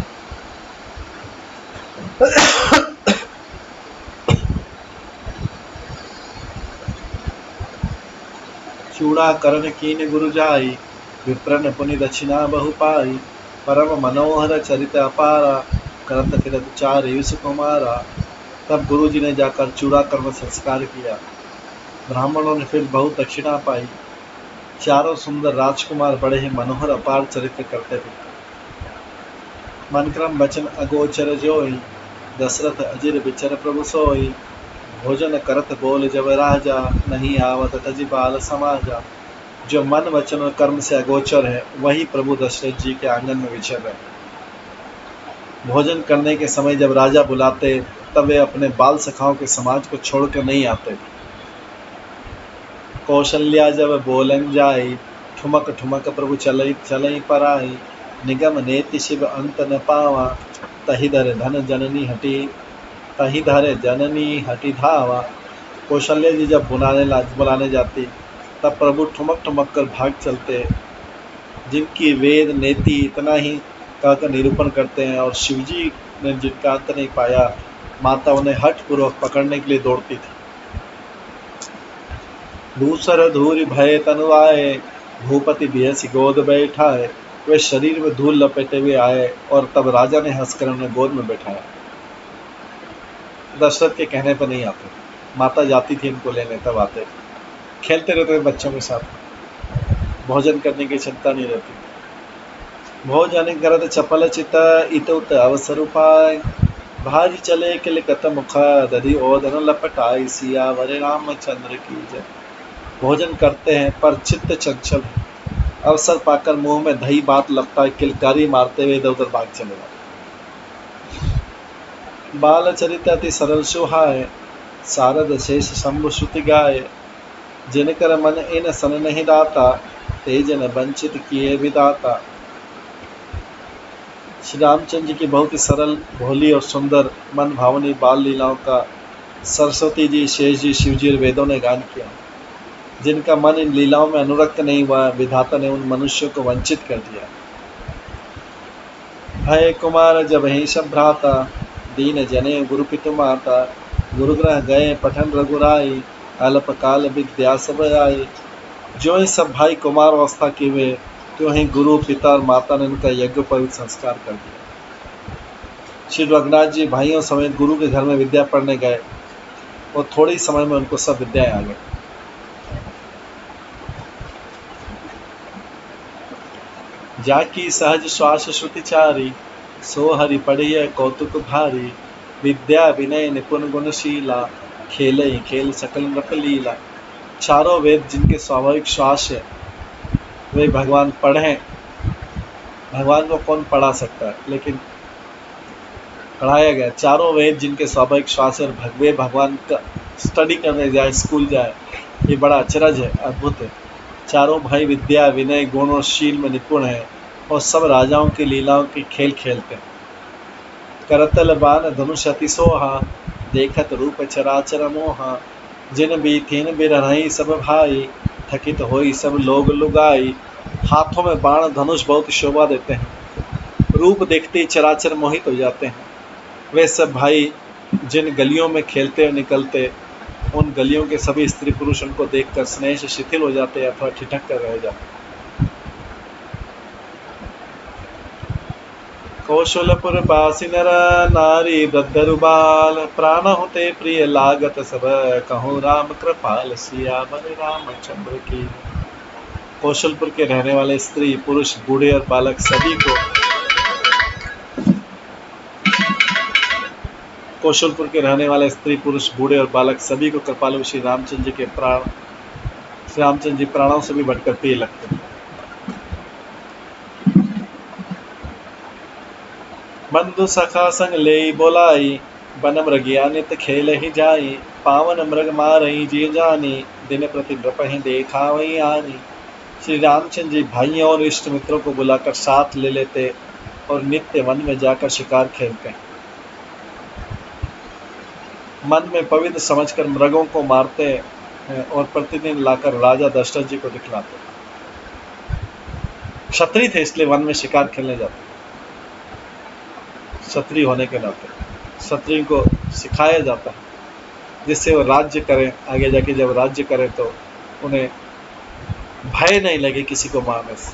चूड़ा करण कीन गुरु जाई, विप्रन पुनि दक्षिणा बहु पाई, परम मनोहर चरित अपारा, करत फिरत चार युष कुमारा। तब गुरु जी ने जाकर चूड़ा कर्म संस्कार किया। ब्राह्मणों ने फिर बहुत दक्षिणा पाई। चारों सुंदर राजकुमार बड़े ही मनोहर अपार चरित्र करते थे। मनक्रम वचन अगोचर जोई, दशरथ अजिर बिचर प्रभु सोई, भोजन करत बोल जब राजा, नहीं आवत तजि बाल समाजा। जो मन वचन और कर्म से अगोचर है वही प्रभु दशरथ जी के आंगन में विचर रहे। भोजन करने के समय जब राजा बुलाते तब वे अपने बाल सखाओं के समाज को छोड़कर नहीं आते। कौशल्या जब बोलन जाई, ठुमक ठुमक प्रभु चलई चलई पराई, निगम नेति शिव अंत न पावा, तहि धर धन जननी हटी तहि धर जननी हटी धावा। कौशल्या जी जब बुलाने बुलाने जाती तब प्रभु ठुमक ठुमक कर भाग चलते। जिनकी वेद नेति इतना ही कहकर निरूपण करते हैं और शिवजी ने जिनका अंत नहीं पाया, माता उन्हें हठ पूर्वक पकड़ने के लिए दौड़ती थी। दूसर धूरि भय तनु आए, भूपति बिहसी गोद बैठा है, वे शरीर में धूल लपेटे हुए आए और तब राजा ने हंसकर उन्हें गोद में बैठाया। दशरथ के कहने पर नहीं आते, माता जाती थी इनको लेने, तब आते, खेलते रहते थे बच्चों के साथ, भोजन करने की चिंता नहीं रहती। भोजन करत चपल चित इत उत अवसर उपाय, भाजी चले किल कत मुख दधि ओदन लपटाई, सियावर रामचंद्र की जय। भोजन करते हैं पर चित्त चंचल है, अवसर पाकर मुंह में दही बात लपटाए किलकारी मारते हुए इधर उधर भाग चले जाते। बाल चरित अति सरल सुहाय, सारद शेष शंभु श्रुति गाय, जिनकर मन इन सन नहीं दाता, तेजन वंचित किए विदाता। श्री रामचंद्र जी की बहुत ही सरल, भोली और सुंदर मन भावनी बाल लीलाओं का सरस्वती जी, शेष जी, शिव जी और वेदों ने गान किया। जिनका मन इन लीलाओं में अनुरक्त नहीं हुआ, विधाता ने उन मनुष्यों को वंचित कर दिया। भय कुमार जब ही सब भ्राता, दीन जने गुरु पितु माता, गुरुग्रह गए पठन रघुराई, अल्प काल विद्या सब आई। जो ही सब भाई कुमार अवस्था के हुए, त्यों ही गुरु पिता और माता ने उनका यज्ञ पर संस्कार कर दिया। श्री रघुनाथ जी भाइयों समेत गुरु के घर में विद्या पढ़ने गए और थोड़े ही समय में उनको सब विद्याएं आ गई। जाकी सहज श्वास श्रुति चारी, सो हरि पढ़िय कौतुक भारी, विद्या विनय निपुण गुणशीला, खेल ही खेल सकल नृप लीला। चारों वेद जिनके स्वाभाविक श्वास है, वे भगवान पढ़ें। भगवान को कौन पढ़ा सकता है, लेकिन पढ़ाया गया। चारों वेद जिनके स्वाभाविक श्वास है और भगवे भगवान का स्टडी करने जाए, स्कूल जाए, ये बड़ा अचरज है, अद्भुत है। चारों भाई विद्या विनय गुण और शील में निपुण है और सब राजाओं की लीलाओं के खेल खेलते हैं। करतल बान धनुष अति सोहा, देखत रूप चराचर मोहा, जिन बीथिन बिरहई सब भाई, थकित होई सब लोग लुगाई। हाथों में बाण धनुष बहुत शोभा देते हैं, रूप देखते ही चराचर मोहित हो जाते हैं। वे सब भाई जिन गलियों में खेलते और निकलते, उन गलियों के सभी स्त्री पुरुष उनको देखकर स्नेह से शिथिल हो जाते अथवा ठिठक कर रह जाते। कौशलपुर बासी नर नारी वृद्धरु बाल, प्राण होते प्रिय लागत सब, कहूँ राम कृपाल, सियावर रामचंद्र की। कौशलपुर के रहने वाले स्त्री पुरुष बूढ़े और बालक सभी को कौशलपुर के रहने वाले स्त्री पुरुष बूढ़े और बालक सभी को कृपालु श्री रामचंद्र जी के प्राण श्री रामचंद्र जी प्राणों से भी बढ़कर प्रिय लगते हैं। बंधु सखा संग ले बोलाई, बन मृगिया नित खेल ही जाई, पावन मृग मारई जी जानी, दिन प्रति नृप ही देखा वही आनी। श्री रामचंद्र जी भाइयों और इष्ट मित्रों को बुलाकर साथ ले लेते और नित्य वन में जाकर शिकार खेलते। मन में पवित्र समझकर मृगों को मारते हैं और प्रतिदिन लाकर राजा दशरथ जी को दिखलाते। क्षत्रिय थे इसलिए वन में शिकार खेलने जाते। क्षत्रिय होने के नाते क्षत्रिय को सिखाया जाता है जिससे वो राज्य करें। आगे जाके जब राज्य करें तो उन्हें भय नहीं लगे किसी को मारने से।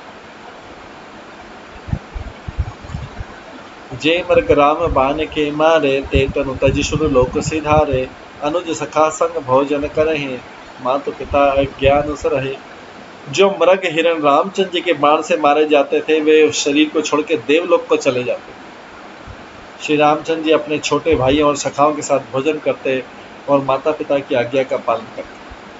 जे मृग राम बान के मारे, ते तनु तज सुर लोक सिधारे, अनुज सखा संग भोजन करहि, मातु पिता अज्ञान सरहि। जो मृग हिरण रामचंद्र जी के बाण से मारे जाते थे, वे उस शरीर को छोड़ के देवलोक को चले जाते। श्री रामचंद्र जी अपने छोटे भाइयों और सखाओं के साथ भोजन करते और माता पिता की आज्ञा का पालन करते।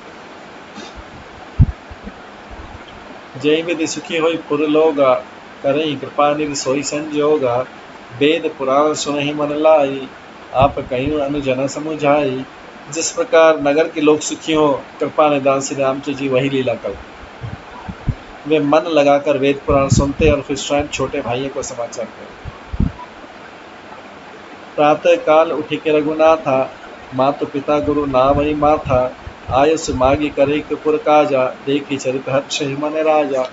जय विधि सुखी होई पुरलोगा, करई कृपा निधि सोई संजोगा, वेद पुराण सुनहि मन लाई, आप कहीं अनुजन समुझाई। जिस प्रकार नगर के लोग सुखी हो, कृपा निदान श्री रामचंद्र जी वही लीला करते। वे मन लगाकर वेद पुराण सुनते और फिर स्वयं छोटे भाइयों को समाचार करते। प्रातः काल उठी के रघुनाथा, मातु पिता गुरु नामई माथा, आयुष मागी करे पुर काजा, देखी चरित हर्ष मन राजा।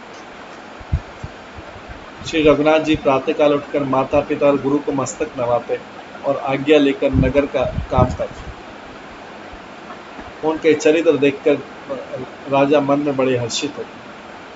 श्री रघुनाथ जी प्रातः काल उठकर माता पिता और गुरु को मस्तक नवाते और आज्ञा लेकर नगर का काम करते। उनके चरित्र देखकर राजा मन में बड़े हर्षित होते।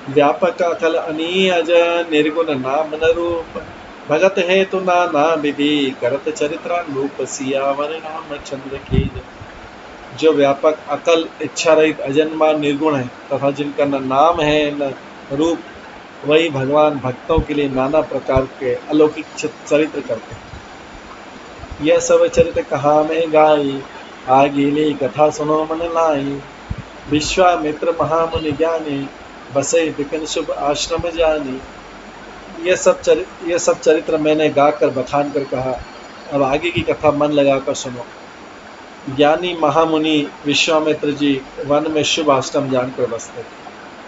व्यापक अकल अनीअज निर्गुण नाम न रूप, भगत है तु नाना विधि करत चरित्रानुरूप, सियावर रामचंद्र की जय। जो व्यापक अकल इच्छा रहित अजन्मा निर्गुण है तथा जिनका न नाम है न रूप, वही भगवान भक्तों के लिए नाना प्रकार के अलौकिक चरित्र करते हैं। यह सब चरित्र कहा में गाई, आगीली कथा सुनो मन लाई। विश्वामित्र महामुनि ज्ञानी, बसे विपिन शुभ आश्रम जानी। यह सब चरित्र यह सब चरित्र मैंने गाकर बखान कर कहा, अब आगे की कथा मन लगाकर सुनो। ज्ञानी महामुनि विश्वामित्र जी वन में शुभ आश्रम जानकर बसते थे।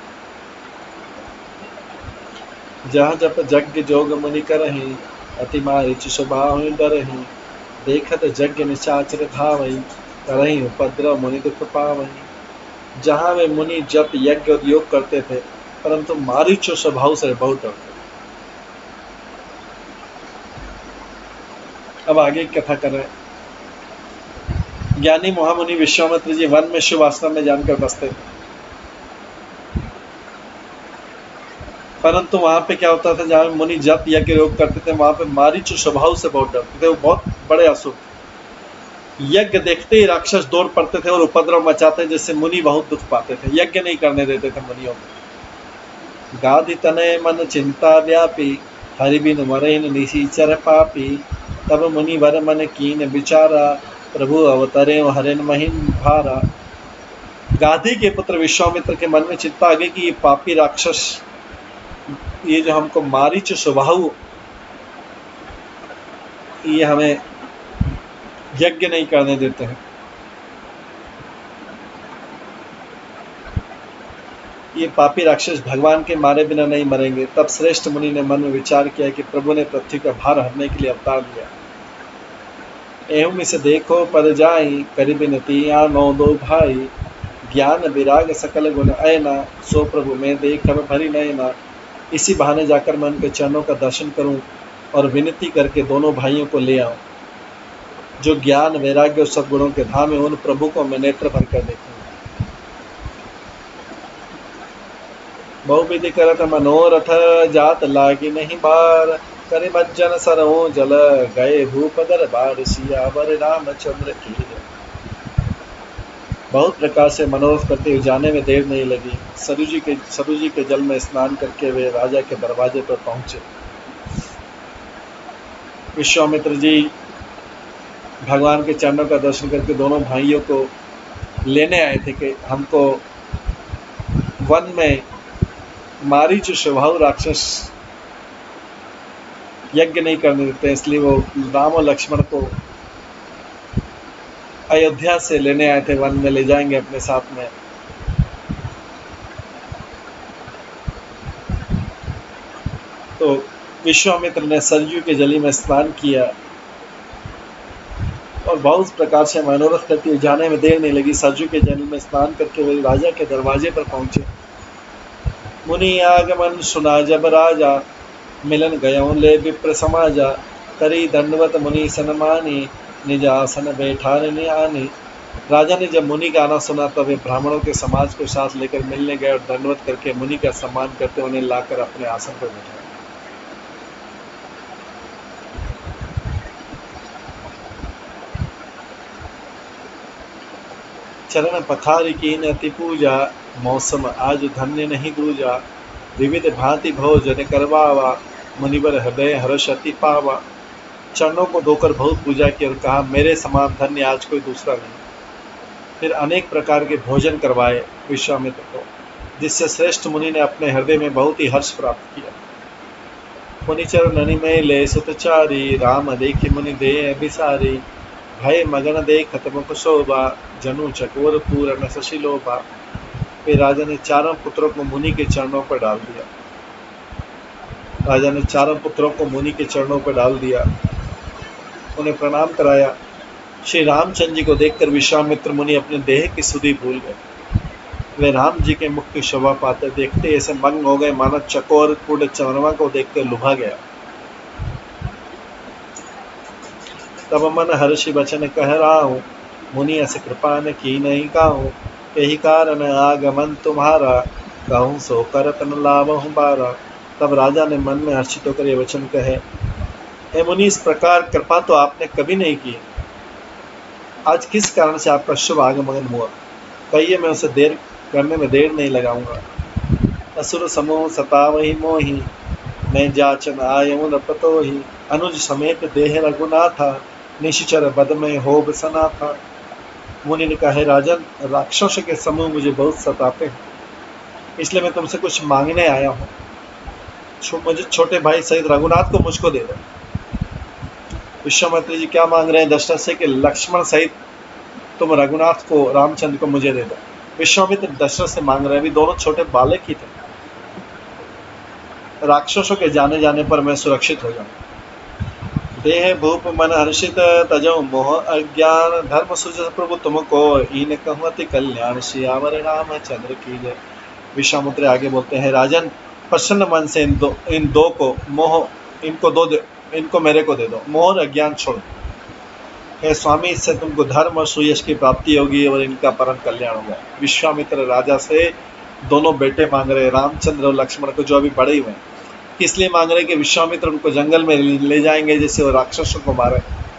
जहाँ जप यज्ञ जोग मुनि करहि, अति मारीच स्वभाव डरहि। देखत यज्ञ निशाचर धावई, करहि उपद्रव मुनि दुख पावई। जहाँ वे मुनि जप यज्ञ और योग करते थे, परंतु मारीच स्वभाव से बहुत डरते। अब आगे कथा कर रहे हैं। ज्ञानी महामुनि विश्वामित्र जी वन में शुभ आश्रम में जानकर बसते थे, परंतु वहां पे क्या होता था, जहां मुनि जप यज्ञ योग करते थे वहां पे मारीच स्वभाव से बहुत डरते थे। वो बहुत बड़े असुर, यज्ञ देखते ही राक्षस दौड़ पड़ते थे और उपद्रव मचाते, जिससे मुनि बहुत दुख पाते थे। यज्ञ नहीं करने देते थे मुनियों को। गाधि तनय मन चिंता व्यापी, हरि बिन मरहिन निशीचर पापी। तब मुनि वर मन कीन विचारा, प्रभु अवतरे हरिन महिन भारा। गाधी के पुत्र विश्वामित्र के मन में चिंता आ गई कि ये पापी राक्षस, ये जो हमको मारीच स्वभाव, ये हमें यज्ञ नहीं करने देते हैं। ये पापी राक्षस भगवान के मारे बिना नहीं मरेंगे। तब श्रेष्ठ मुनि ने मन में विचार किया कि प्रभु ने पृथ्वी का भार हरने के लिए अवतार लिया। एवं इसे देखो पर जाई, करी बिनती आनो दो भाई। ज्ञान विराग सकल गुण ऐना, सो प्रभु में देख भरी नयना। इसी बहाने जाकर मैं उनके चरणों का दर्शन करूं और विनती करके दोनों भाइयों को ले आऊं। जो ज्ञान वैराग्य और सद्गुणों के धाम है, उन प्रभु को मैं नेत्र भर कर देखूंगा। बहुविधि करत मनोरथ, जात लागी नहीं बार। करे मज्जन सरओ जल, गए भूप दरबार। सियावर रामचंद्र की जय। बहुत प्रकार से मनोरथ करते हुए जाने में देर नहीं लगी। सरयू जी के सरयू जी के जल में स्नान करके वे राजा के दरवाजे पर पहुंचे। विश्वामित्र जी भगवान के चरणों का दर्शन करके दोनों भाइयों को लेने आए थे कि हमको वन में मारीच स्वभाव राक्षस यज्ञ नहीं करने देते, इसलिए वो राम और लक्ष्मण को अयोध्या से लेने आए थे, वन में ले जाएंगे अपने साथ में। तो विश्वामित्र ने सरयू के जली में स्नान किया और बहुत प्रकार से मनोरथ करते हुए जाने में देर नहीं लगी। सरयू के जल में स्नान करके वे राजा के दरवाजे पर पहुंचे। मुनि आगमन सुना जब राजा, मिलन गयों ले विप्र समाजा। करी दंडवत मुनि सन्मानी, निज आसन बैठाने आने। राजा ने जब मुनि का आना सुना तब वे ब्राह्मणों के समाज को साथ लेकर मिलने गए और दंडवत करके मुनि का सम्मान करते उन्हें लाकर अपने आसन पर बैठाया। चरण पथारी की अति पूजा, मौसम आज धन्य नहीं दूजा। विविध भांति भोजन करवावा, मुनिवर हृदय हर्ष अति पावा। चरणों को धोकर बहुत पूजा की और कहा, मेरे समान धन्य आज कोई दूसरा नहीं। फिर अनेक प्रकार के भोजन करवाए विश्वामित्र को, जिससे श्रेष्ठ मुनि ने अपने हृदय में बहुत ही हर्ष प्राप्त किया। मुनि चरणनि में ले सुतचारी, राम देखि मुनि दे अभिसारी। भय मगन देखत मुख शोभा, जनु चकोर पूरन शशिलोभा। फिर राजा ने चारों पुत्रों को मुनि के चरणों पर डाल दिया। राजा ने चारों पुत्रों को मुनि के चरणों पर डाल दिया, उन्हें प्रणाम कराया। श्री रामचंद्र जी को देखकर विश्वामित्र मुनि अपने देह की सुधि भूल गए। वे राम जी के मुख की शोभा पाते देखते ऐसे मग्न हो गए, मानो चकोर कूट चंद्रमा को देखकर लुभा गया। तब मन हर्षि बचन कह रहा हूँ, मुनि ऐसे कृपा न की नहीं काहूँ। यही कारण आगमन तुम्हारा, कहूँ सो करत न लावहु बारा। तब राजा ने मन में हर्षित होकर ये वचन कहे, हे मुनि, इस प्रकार कृपा तो आपने कभी नहीं की, आज किस कारण से आपका शुभ आगमन हुआ? कहिए, मैं उसे देर करने में देर नहीं लगाऊंगा। असुर समूह सतावहि मोहि, मैं जाचन आयऊ न पतोहि। अनुज समेत देह रघुनाथा, निश्चर बद में होब सना था। मुनि ने कहा, हे राजन, राक्षसों के समूह मुझे बहुत सताते हैं, इसलिए मैं तुमसे कुछ मांगने आया हूँ। मुझे छोटे भाई सहित रघुनाथ को मुझको दे दो। विश्वामित्र जी क्या मांग रहे हैं दशरथ से कि लक्ष्मण सहित तुम रघुनाथ को, रामचंद्र को मुझे दे दो। विश्वामित्र दशरथ से मांग रहे हैं, अभी दोनों छोटे बालक ही थे। राक्षसों के जाने जाने पर मैं सुरक्षित हो जाऊं। देह भूप मन हर्षित तजो मोह अज्ञान, धर्म सुजस प्रभु तुमको, इन कहूँ अति कल्याण, सियावर रामचंद्र की जय। विश्वामित्र आगे बोलते हैं, राजन, प्रसन्न मन से इन दो इन दो को मोह इनको दो दे, इनको मेरे को दे दो। मोह और अज्ञान छोड़ो। हे स्वामी, इससे तुमको धर्म और सुयश की प्राप्ति होगी और इनका परम कल्याण होगा। विश्वामित्र राजा से दोनों बेटे मांग रहे, रामचंद्र और लक्ष्मण को, जो अभी बड़े हुए हैं। इसलिए मांग रहे कि विश्वामित्र उनको जंगल में ले जाएंगे, जैसे वो राक्षसों को मारे।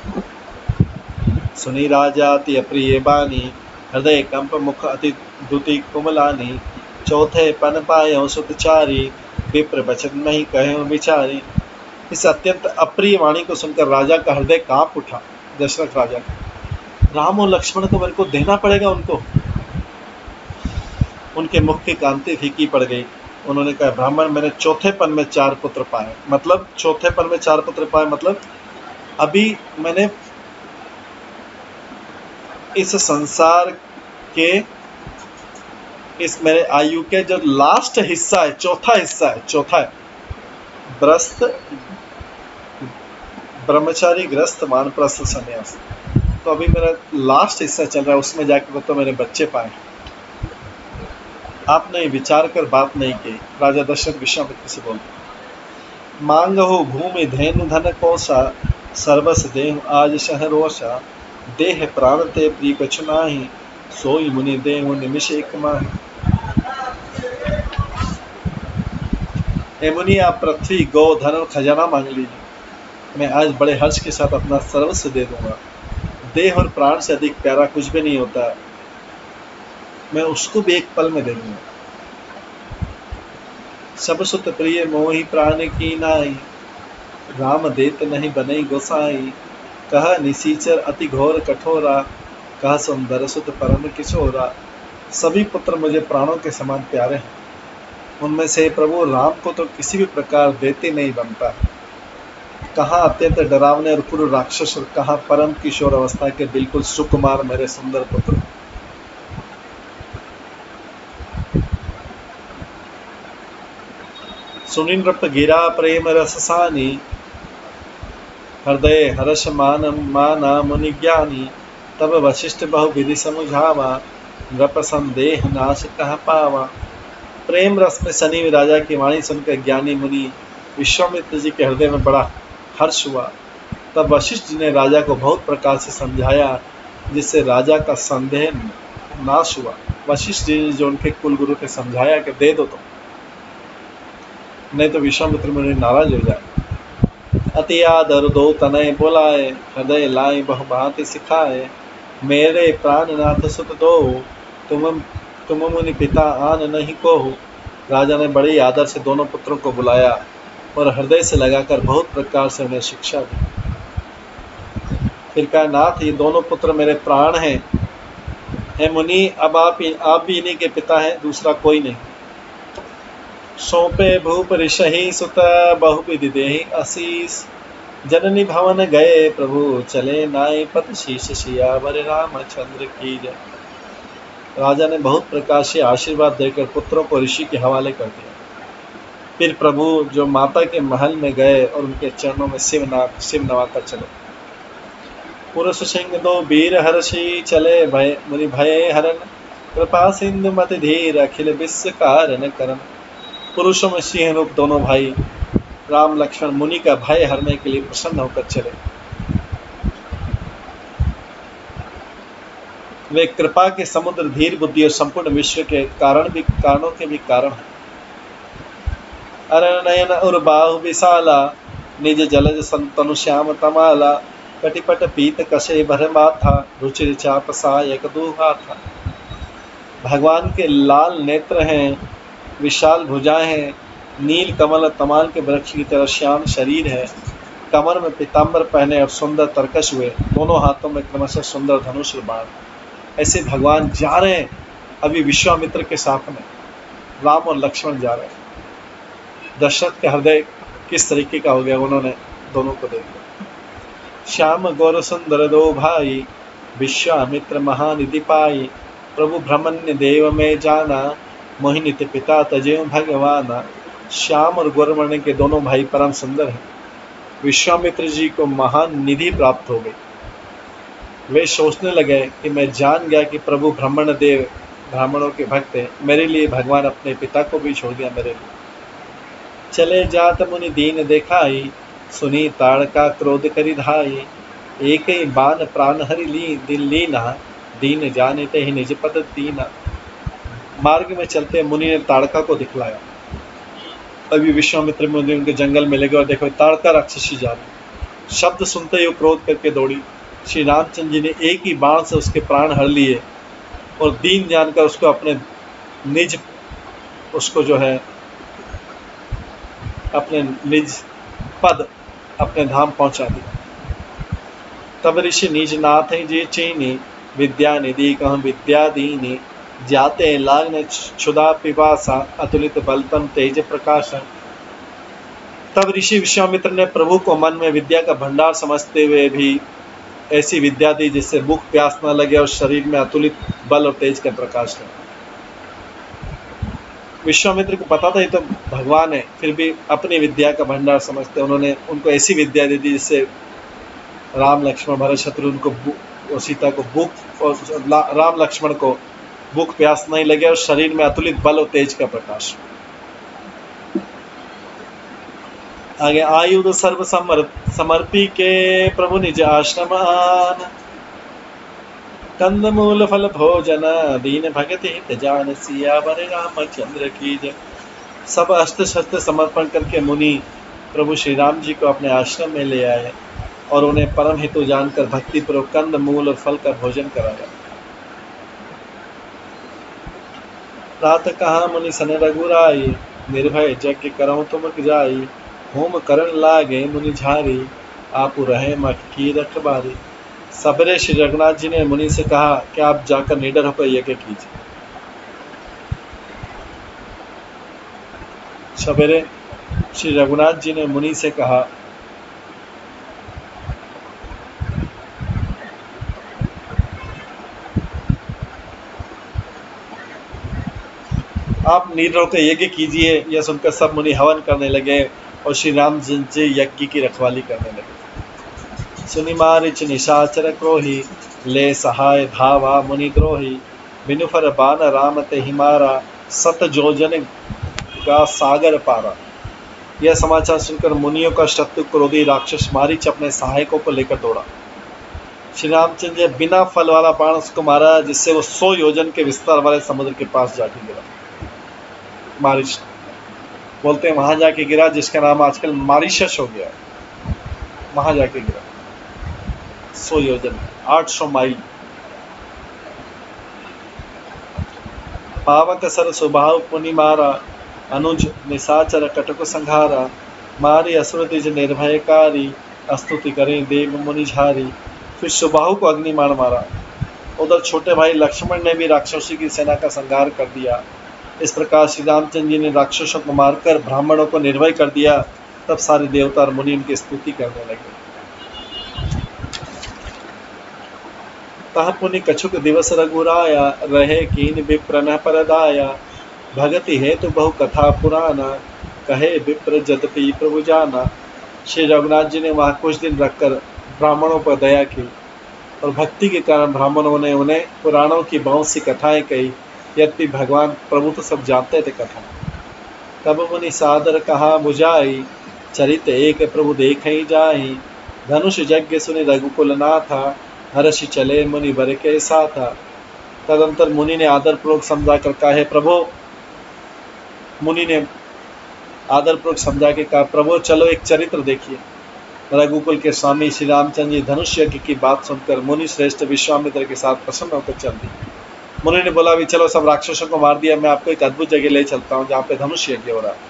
सुनी राजा अति अप्रिय बानी, हृदय कंप मुख अति दुति कुमलानी। चौथे पन पायो सुतचारी, विप्र बचन नहीं कहे विचारी। इस अत्यंत अप्रिय वाणी को सुनकर राजा का हृदय कांप उठा। दशरथ राजा का, राम और लक्ष्मण को मेरे को देना पड़ेगा उनको। उनके मुख की कांति फीकी पड़ गई। उन्होंने कहा, ब्राह्मण, मैंने चौथे पन में चार पुत्र पाए। मतलब चौथे पन में चार पुत्र पाए मतलब अभी मैंने इस संसार के, इस मेरे आयु के जो लास्ट हिस्सा है, चौथा हिस्सा है, चौथा है ग्रस्त ब्रह्मचारी ग्रस्त वानप्रस्थ संन्यास, तो अभी मेरा लास्ट हिस्सा चल रहा है, उसमें जाकर तो मैंने बच्चे पाए। आपने विचार कर बात नहीं की। राजा दशरथ विश्वामित्र से बोलते, मांगहु भूमि धेनु धन कोसा, सर्वस देहु आज शहरोषा। देह प्राण ते प्रिय कछु नाहि, सोई मुनि देहु निमिष एक माहि। हे मुनि, आप पृथ्वी, गौ, धन और खजाना मांग लीजिए, मैं आज बड़े हर्ष के साथ अपना सर्वस्व दे दूंगा। देह और प्राण से अधिक प्यारा कुछ भी नहीं होता, मैं उसको भी एक पल में दे दूंगा। सब सुत प्रिय मोहि प्राण की नाई, राम देत नहीं बनई गोसाई। कह निसीचर अति घोर कठोरा, कह सुंदर सुत परम किशोरा। सभी पुत्र मुझे प्राणों के समान प्यारे हैं, उनमें से प्रभु राम को तो किसी भी प्रकार देते नहीं बनता। कहाँ अत्यंत डरावने और पूर्व राक्षस, और कहाँ परम किशोर अवस्था के बिल्कुल सुकुमार मेरे सुंदर पुत्र। सुनी नृप गिरा प्रेम रससानी, हृदय हर्ष मान माना मुनि ज्ञानी। तब वशिष्ठ बहु विधि समुझावा, नृप संदेह नाश कह पावा। प्रेम रस में सनी हुई राजा की वाणी सुनकर ज्ञानी मुनि विश्वामित्र जी के हृदय में बड़ा हर्ष हुआ। तब वशिष्ठ जी ने राजा को बहुत प्रकार से समझाया, जिससे राजा का संदेह नाश हुआ। वशिष्ठ जी ने जो उनके कुलगुरु थे समझाया कि दे दो तो, नहीं तो विश्वामित्र मुनि नाराज हो जाए। अति आदर दो तनय बोलाए, हृदय लाई बहु भांति सिखाए। मेरे प्राणनाथ सुत दो, तुम तुम मुनि पिता आन नहीं कोहु। राजा ने बड़े आदर से दोनों पुत्रों को बुलाया और हृदय से लगाकर बहुत प्रकार से उन्हें शिक्षा दी। फिर कहा, नाथ, ये दोनों पुत्र मेरे प्राण हैं। हे मुनि, अब आप आप भी इन्हीं के पिता हैं, दूसरा कोई नहीं। सौंपे भूप ऋषहि सुत, बहुविधि देहि आशीष। जननी भवन गए प्रभु, चले नाई पत शीश। सियावर रामचंद्र की जय। राजा ने बहुत प्रकार से आशीर्वाद देकर पुत्रों को ऋषि के हवाले कर दिया। फिर प्रभु जो माता के महल में गए और उनके चरणों में शिव ना शिव नवाकर चले। पुरुष सिंह दो वीर हर्षि, चले भय मुनि भय हरन। कृपा सिंधु मति धीर, अखिल विश्व कारण करन। पुरुषों में सिंह रूप दोनों भाई राम लक्ष्मण मुनि का भय हरने के लिए प्रसन्न होकर चले। वे कृपा के समुद्र, धीर बुद्धि और संपूर्ण विश्व के कारण भी कारणों के भी कारण है। अरनयन और बाहु विशाला, निज जलज संतनु श्याम तमाला, कटिपट पीत कसे भर माथा, रुचिर चाप सायक दूहा था। भगवान के लाल नेत्र हैं, विशाल भुजाएं हैं, नील कमल तमाल के वृक्ष की तरह श्याम शरीर है, कमर में पीताम्बर पहने और सुंदर तरकश हुए, दोनों हाथों में क्रमशः सुंदर धनुष और बाण। ऐसे भगवान जा रहे हैं अभी विश्वामित्र के साथ में, राम और लक्ष्मण जा रहे हैं। दशरथ का हृदय किस तरीके का हो गया, उन्होंने दोनों को देख लिया। श्याम गौर सुंदर दो भाई, विश्वामित्र महानिधि पाई, प्रभु ब्रह्मण्य देव में जाना, मोहिनीत पिता तजेव भगवाना। श्याम और गौरवर्ण के दोनों भाई परम सुंदर हैं। विश्वामित्र जी को महान निधि प्राप्त हो गई। वे सोचने लगे कि मैं जान गया कि प्रभु ब्राह्मण देव ब्राह्मणों के भक्त हैं, मेरे लिए भगवान अपने पिता को भी छोड़ दिया मेरे लिए। चले जात मुनि दीन देखाई, सुनी ताड़का क्रोध करी धाई, एक ही बान प्राण हरि ली दिल लीना, दीन जाने ते ही निज पद दीना। मार्ग में चलते मुनि ने ताड़का को दिखलाया। अभी विश्वामित्र मुनि उनके जंगल में लगे और देखो ताड़का राक्षसी जा रही। शब्द सुनते ही वो क्रोध करके दौड़ी। श्री रामचंद्र जी ने एक ही बाण से उसके प्राण हर लिए और दीन जानकर उसको अपने निज उसको जो है अपने निज पद अपने धाम पहुंचा दिया। तब ऋषि निज नाथ जी चीनी, विद्या निधि कहूँ विद्या दीनी, जाते लाग क्षुधा पिपासा, अतुलित बलतम तेज प्रकाश। तब ऋषि विश्वामित्र ने प्रभु को मन में विद्या का भंडार समझते हुए भी ऐसी विद्या दी जिससे भूख प्यास न लगे और शरीर में अतुलित बल और तेज का प्रकाश लगे। विश्वामित्र को पता था ये तो भगवान है, फिर भी अपनी विद्या का भंडार समझते उन्होंने उनको ऐसी विद्या दे दी जिससे राम लक्ष्मण भरत शत्रुघ्न को और सीता को भूख और राम लक्ष्मण को भूख प्यास नहीं लगे और शरीर में अतुलित बल और तेज का प्रकाश। आगे आयुध सर्व समर्पी के प्रभु निज आश्रम आन, कंद मूल फल भोजन दीन भगति हित जान, सियावर रामचंद्र की जय। सब अस्त्र शस्त्र समर्पण करके मुनि प्रभु श्री राम जी को अपने आश्रम में ले आए और उन्हें परम हितु जानकर भक्ति पूर्वक कंद मूल और फल का भोजन कराया। रात कहा मुनि सन रघुराई, निर्भय यज्ञ करऊं तुम जाई, होम करण लागे मुनि झारी, आप रहे मठ की रखबारी। सबरे श्री रघुनाथ जी ने मुनि से कहा कि आप जाकर निडर होकर यज्ञ कीजिए। सवेरे श्री रघुनाथ जी ने मुनि से कहा आप निडर होकर यज्ञ कीजिए। यह सुनकर सब मुनि हवन करने लगे और श्री राम जी यज्ञ की रखवाली करने लगे। सुनि मारिच निशाचर क्रोही, ले सहाय धावा मुनि द्रोही, बिनुफर बान राम ते हिमारा, सत जोजन का सागर पारा। यह समाचार सुनकर मुनियों का शत्रु क्रोधी राक्षस मारिच अपने सहायकों को लेकर दौड़ा। श्री रामचंद्र जी बिना फल वाला बाण उसको मारा जिससे वो सौ योजन के विस्तार वाले समुद्र के पास जाके गिरा। मारिच बोलते हैं वहां जाके गिरा जिसका नाम आजकल मारिशस हो गया, वहां जाके गिरा। सौ योजन आठ सौ माइल। पावक सर स्वभाव पुनि मारा, अनुज निशाचर कटक संघारा, मारे असुर तिज निर्भयकारी, स्तुति करें देव मुनि झारी। फिर सुबाहु को अग्निमाण मारा। उधर छोटे भाई लक्ष्मण ने भी राक्षसों की सेना का संहार कर दिया। इस प्रकार श्री रामचंद्र जी ने राक्षसों को मारकर ब्राह्मणों को निर्भय कर दिया। तब सारे देवता और मुनि उनकी स्तुति करने लगे। तह पुनि कछुक दिवस रघुराया, रहे कीन विप्र न परदाया, भगति है तो बहु कथा पुराना, कहे विप्र जदपि प्रभु जाना। श्री रघुनाथ जी ने वहाँ कुछ दिन रखकर ब्राह्मणों पर दया की और भक्ति के कारण ब्राह्मणों ने उन्हें पुराणों की बहुत सी कथाएं कही। यद्यपि भगवान प्रभु तो सब जानते थे कथा। तब मुनि सादर कहा बुझाई, चरित एक प्रभु देख ही जाहि, धनुष यज्ञ सुनि रघुकुल नाथा, हर्षि चले मुनि बर के साथा। तदंतर मुनि ने आदरपूर्वक समझा कर कहा, है प्रभु, मुनि ने आदरपूर्वक समझा के कहा, प्रभु चलो एक चरित्र देखिए। रघुकुल के स्वामी श्री रामचंद्र जी धनुष यज्ञ की बात सुनकर मुनि श्रेष्ठ विश्वामित्र के साथ प्रसन्न होकर चल दिए। मुनि ने बोला, अभी चलो सब राक्षसों को मार दिया, मैं आपको एक अद्भुत जगह ले चलता हूँ जहाँ पे धनुष यज्ञ हो रहा है।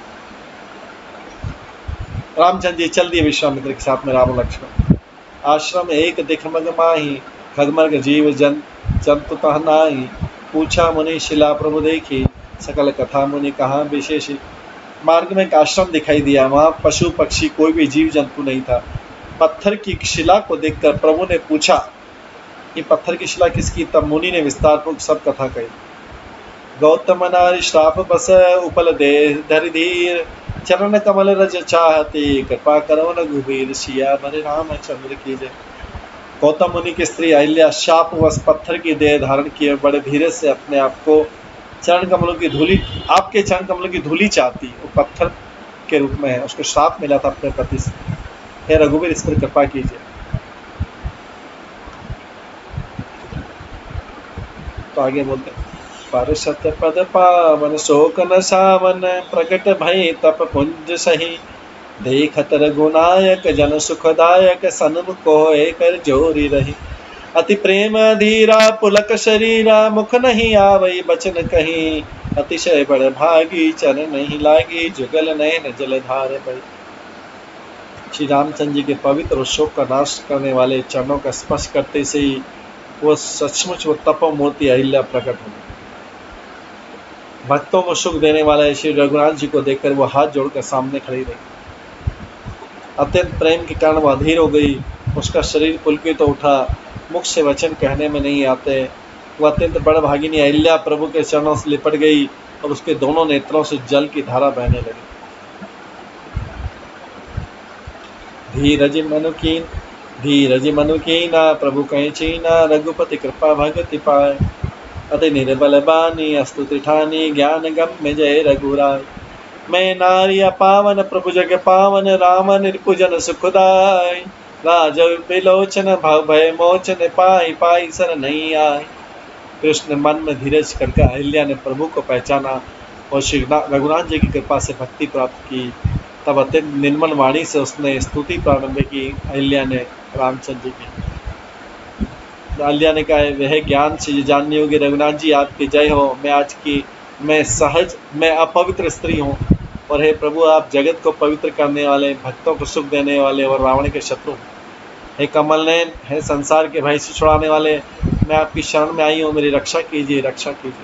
रामचंद्र जी चल दिए विश्वामित्र के साथ में राम लक्ष्मण। आश्रम एक दिख मग माही, खगमर्ग जीव जन जंतु तह नाही। पूछा मुनि शिला प्रभु देखी, सकल कथा मुनि कहा विशेष। मार्ग में एक आश्रम दिखाई दिया, वहां पशु पक्षी कोई भी जीव जंतु नहीं था। पत्थर की शिला को देखकर प्रभु ने पूछा, ये पत्थर की शिला किसकी? तब मुनि ने विस्तार पूर्वक सब कथा कही। गौतम नारी श्राप बस उपल दे धरि धीर, चरण कमल रज चाहती, कृपा करो रघुवीर, सिया बरे रामचंद्र की जय। गौतम मुनि की स्त्री अहिल्या शाप वश पत्थर की देह धारण किए बड़े धीरे से अपने आप को चरण कमलों की धूली, आपके चरण कमलों की धूली चाहती, वो पत्थर के रूप में है, उसको श्राप मिला था अपने पति से। हे रघुवीर, इस पर कृपा कीजिए। तो आगे बोलते, परसत पद पावन शोक न सावन, प्रकट भई तप पुंज सही, देखत रघुनायक जन सुखदायक, सन्मुख होए कर जोरी रही। अति प्रेम धीरा पुलक शरीरा, मुख नहीं आवई बचन कहीं, अतिशय बड़ भागी चरण नहीं लागी, जुगल नयन जलधार बही। श्री रामचंद्र जी के पवित्र और शोक का नाश करने वाले चरणों का स्पर्श करते से ही वो सचमुच वो तपो मूर्ति अहिल्या प्रकट हो। भक्तों को सुख देने वाले श्री रघुनाथ जी को देखकर वो हाथ जोड़कर सामने खड़ी रही। अत्यंत प्रेम के कारण वह अधीर हो गई, उसका शरीर पुलकित तो उठा, मुख से वचन कहने में नहीं आते। वह अत्यंत बड़भागिनी अहिल्या प्रभु के चरणों से लिपट गई और उसके दोनों नेत्रों से जल की धारा बहने लगी। धीरज मनुकीन धीरज मनुकीना, प्रभु कहीं चीना, रघुपति कृपा भगति पाए। अति निर्बल बानी स्तुति ठानी, ज्ञान गम्य जय रघुराय। मैं नारी पावन प्रभु जग पावन, राम निर्पुजन सुखदाय। राज विलोचन भव भय मोचन, पाई पाई सर नहीं आए। कृष्ण मन में धीरज करके अहिल्या ने प्रभु को पहचाना और श्री रघुनाथ जी की कृपा से भक्ति प्राप्त की। तब अत्यंत निर्मल वाणी से उसने स्तुति प्रारंभ की अहिल्या ने रामचंद्र जी की। अहिल्या ने कहा, वह ज्ञान से जाननी होगी रघुनाथ जी आपकी जय हो। मैं आज की मैं सहज मैं अपवित्र स्त्री हूँ, और हे प्रभु आप जगत को पवित्र करने वाले, भक्तों को सुख देने वाले और रावण के शत्रु। हे कमल नयन, हे संसार के भय से छुड़ाने वाले, मैं आपकी शरण में आई हूँ, मेरी रक्षा कीजिए रक्षा कीजिए।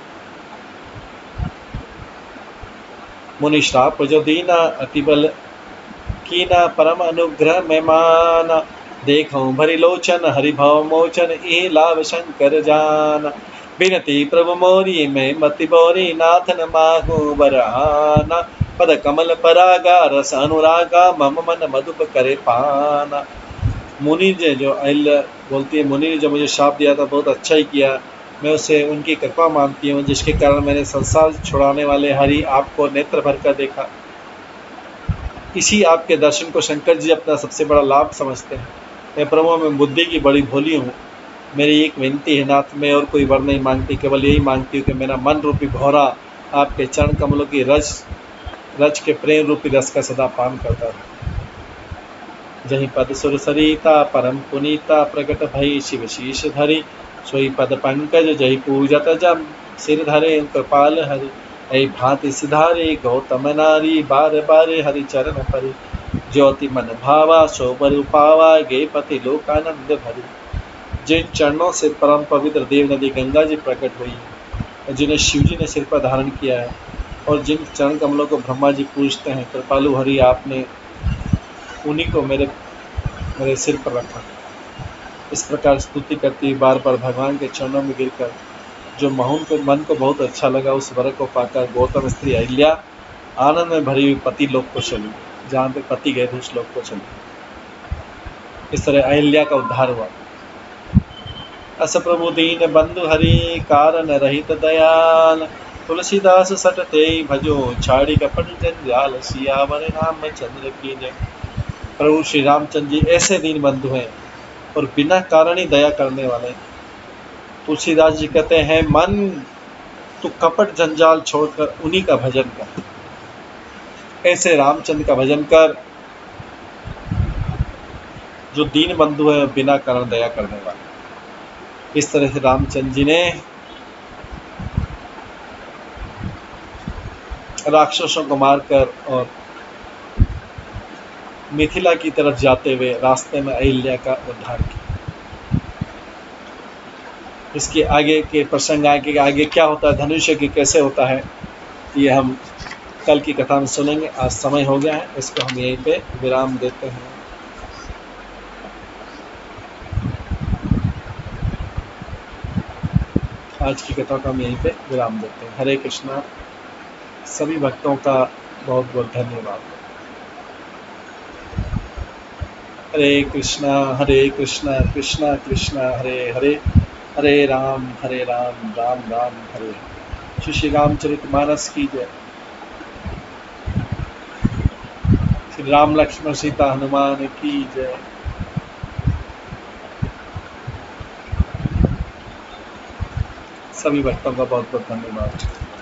मुनि श्राप जो दीना, अति बल कीना, परम अनुग्रह में माना। देखो भरी लोचन हरि भव मोचन, ए लाभ शंकर जाना। बिनती प्रभु मोरी मैं मति बोरी, नाथन मागु बरहाना। पद कमल परागा रस अनुरागा, मम मन मधुप करे पाना। मुनि ने जो अहिल्या बोलती है, मुनि ने जो मुझे शाप दिया था बहुत अच्छा ही किया, मैं उसे उनकी कृपा मानती हूँ, जिसके कारण मैंने संसार छुड़ाने वाले हरि आपको नेत्र भर कर देखा। इसी आपके दर्शन को शंकर जी अपना सबसे बड़ा लाभ समझते हैं। मैं प्रभु में बुद्धि की बड़ी भोली हूँ, मेरी एक विनती है नाथ, मैं और कोई वर नहीं मांगती, केवल यही मांगती हूँ कि मेरा मन रूपी भौरा आपके चरण कमलों की रज रज के प्रेम रूपी रस का सदा पान करता है। जही पद सुर सरिता परम पुनीता, प्रकट भई शिव शीश धरी। सोई पद पंकज जही पूजत जम, सिर धरे कृपाल हरि। ऐ भांति सिधारे गौतम नारी, बार बार हरि चरण परि। ज्योति मन भावा सोबर पावा, गे पति लोकानंद भरी। जिन चरणों से परम पवित्र देव नदी गंगा जी प्रकट हुई है, जिन्हें शिव जी ने सिर पर धारण किया है, और जिन चरण कमलों को ब्रह्मा जी पूजते हैं, कृपालु हरि आपने उन्हीं को मेरे मेरे सिर पर रखा। इस प्रकार स्तुति करती बार बार भगवान के चरणों में गिरकर जो महून को मन को बहुत अच्छा लगा, उस वर को पाकर गौतम स्त्री अहिल्या आनंद में भरी हुई पति लोक को चली, जहाँ पे पति गए थे उस लोक को चली। इस तरह अहिल्या का उद्धार हुआ। अस प्रभु दीन बंधु हरि, कारण रहित दयाल। तुलसीदास सटते भजो, छाड़ी कपट जंजाल। सियावर रामचंद्र की जय। प्रभु श्री रामचंद्र जी ऐसे दीन बंधु हैं और बिना कारण ही दया करने वाले हैं। तुलसीदास जी कहते हैं, मन तू कपट जंजाल छोड़कर उन्हीं का भजन कर। ऐसे रामचंद्र का भजन कर जो दीन बंधु है, बिना कारण दया करने वाले। इस तरह से रामचंद्र जी ने राक्षसों को मारकर और मिथिला की तरफ जाते हुए रास्ते में अहिल्या का उद्धार किया। इसके आगे के प्रसंग आगे आगे क्या होता है, धनुष्य की कैसे होता है, ये हम कल की कथा में सुनेंगे। आज समय हो गया है, इसको हम यहीं पे विराम देते हैं। आज की कथा को हम यहीं पे विराम देते हैं। हरे कृष्णा। सभी भक्तों का बहुत बहुत धन्यवाद। हरे कृष्णा हरे कृष्णा कृष्णा कृष्णा हरे हरे, हरे राम हरे राम राम राम हरे हरे। श्री श्री रामचरितमानस की जय। श्री राम लक्ष्मण सीता हनुमान की जय। सभी भक्तों का बहुत बहुत धन्यवाद।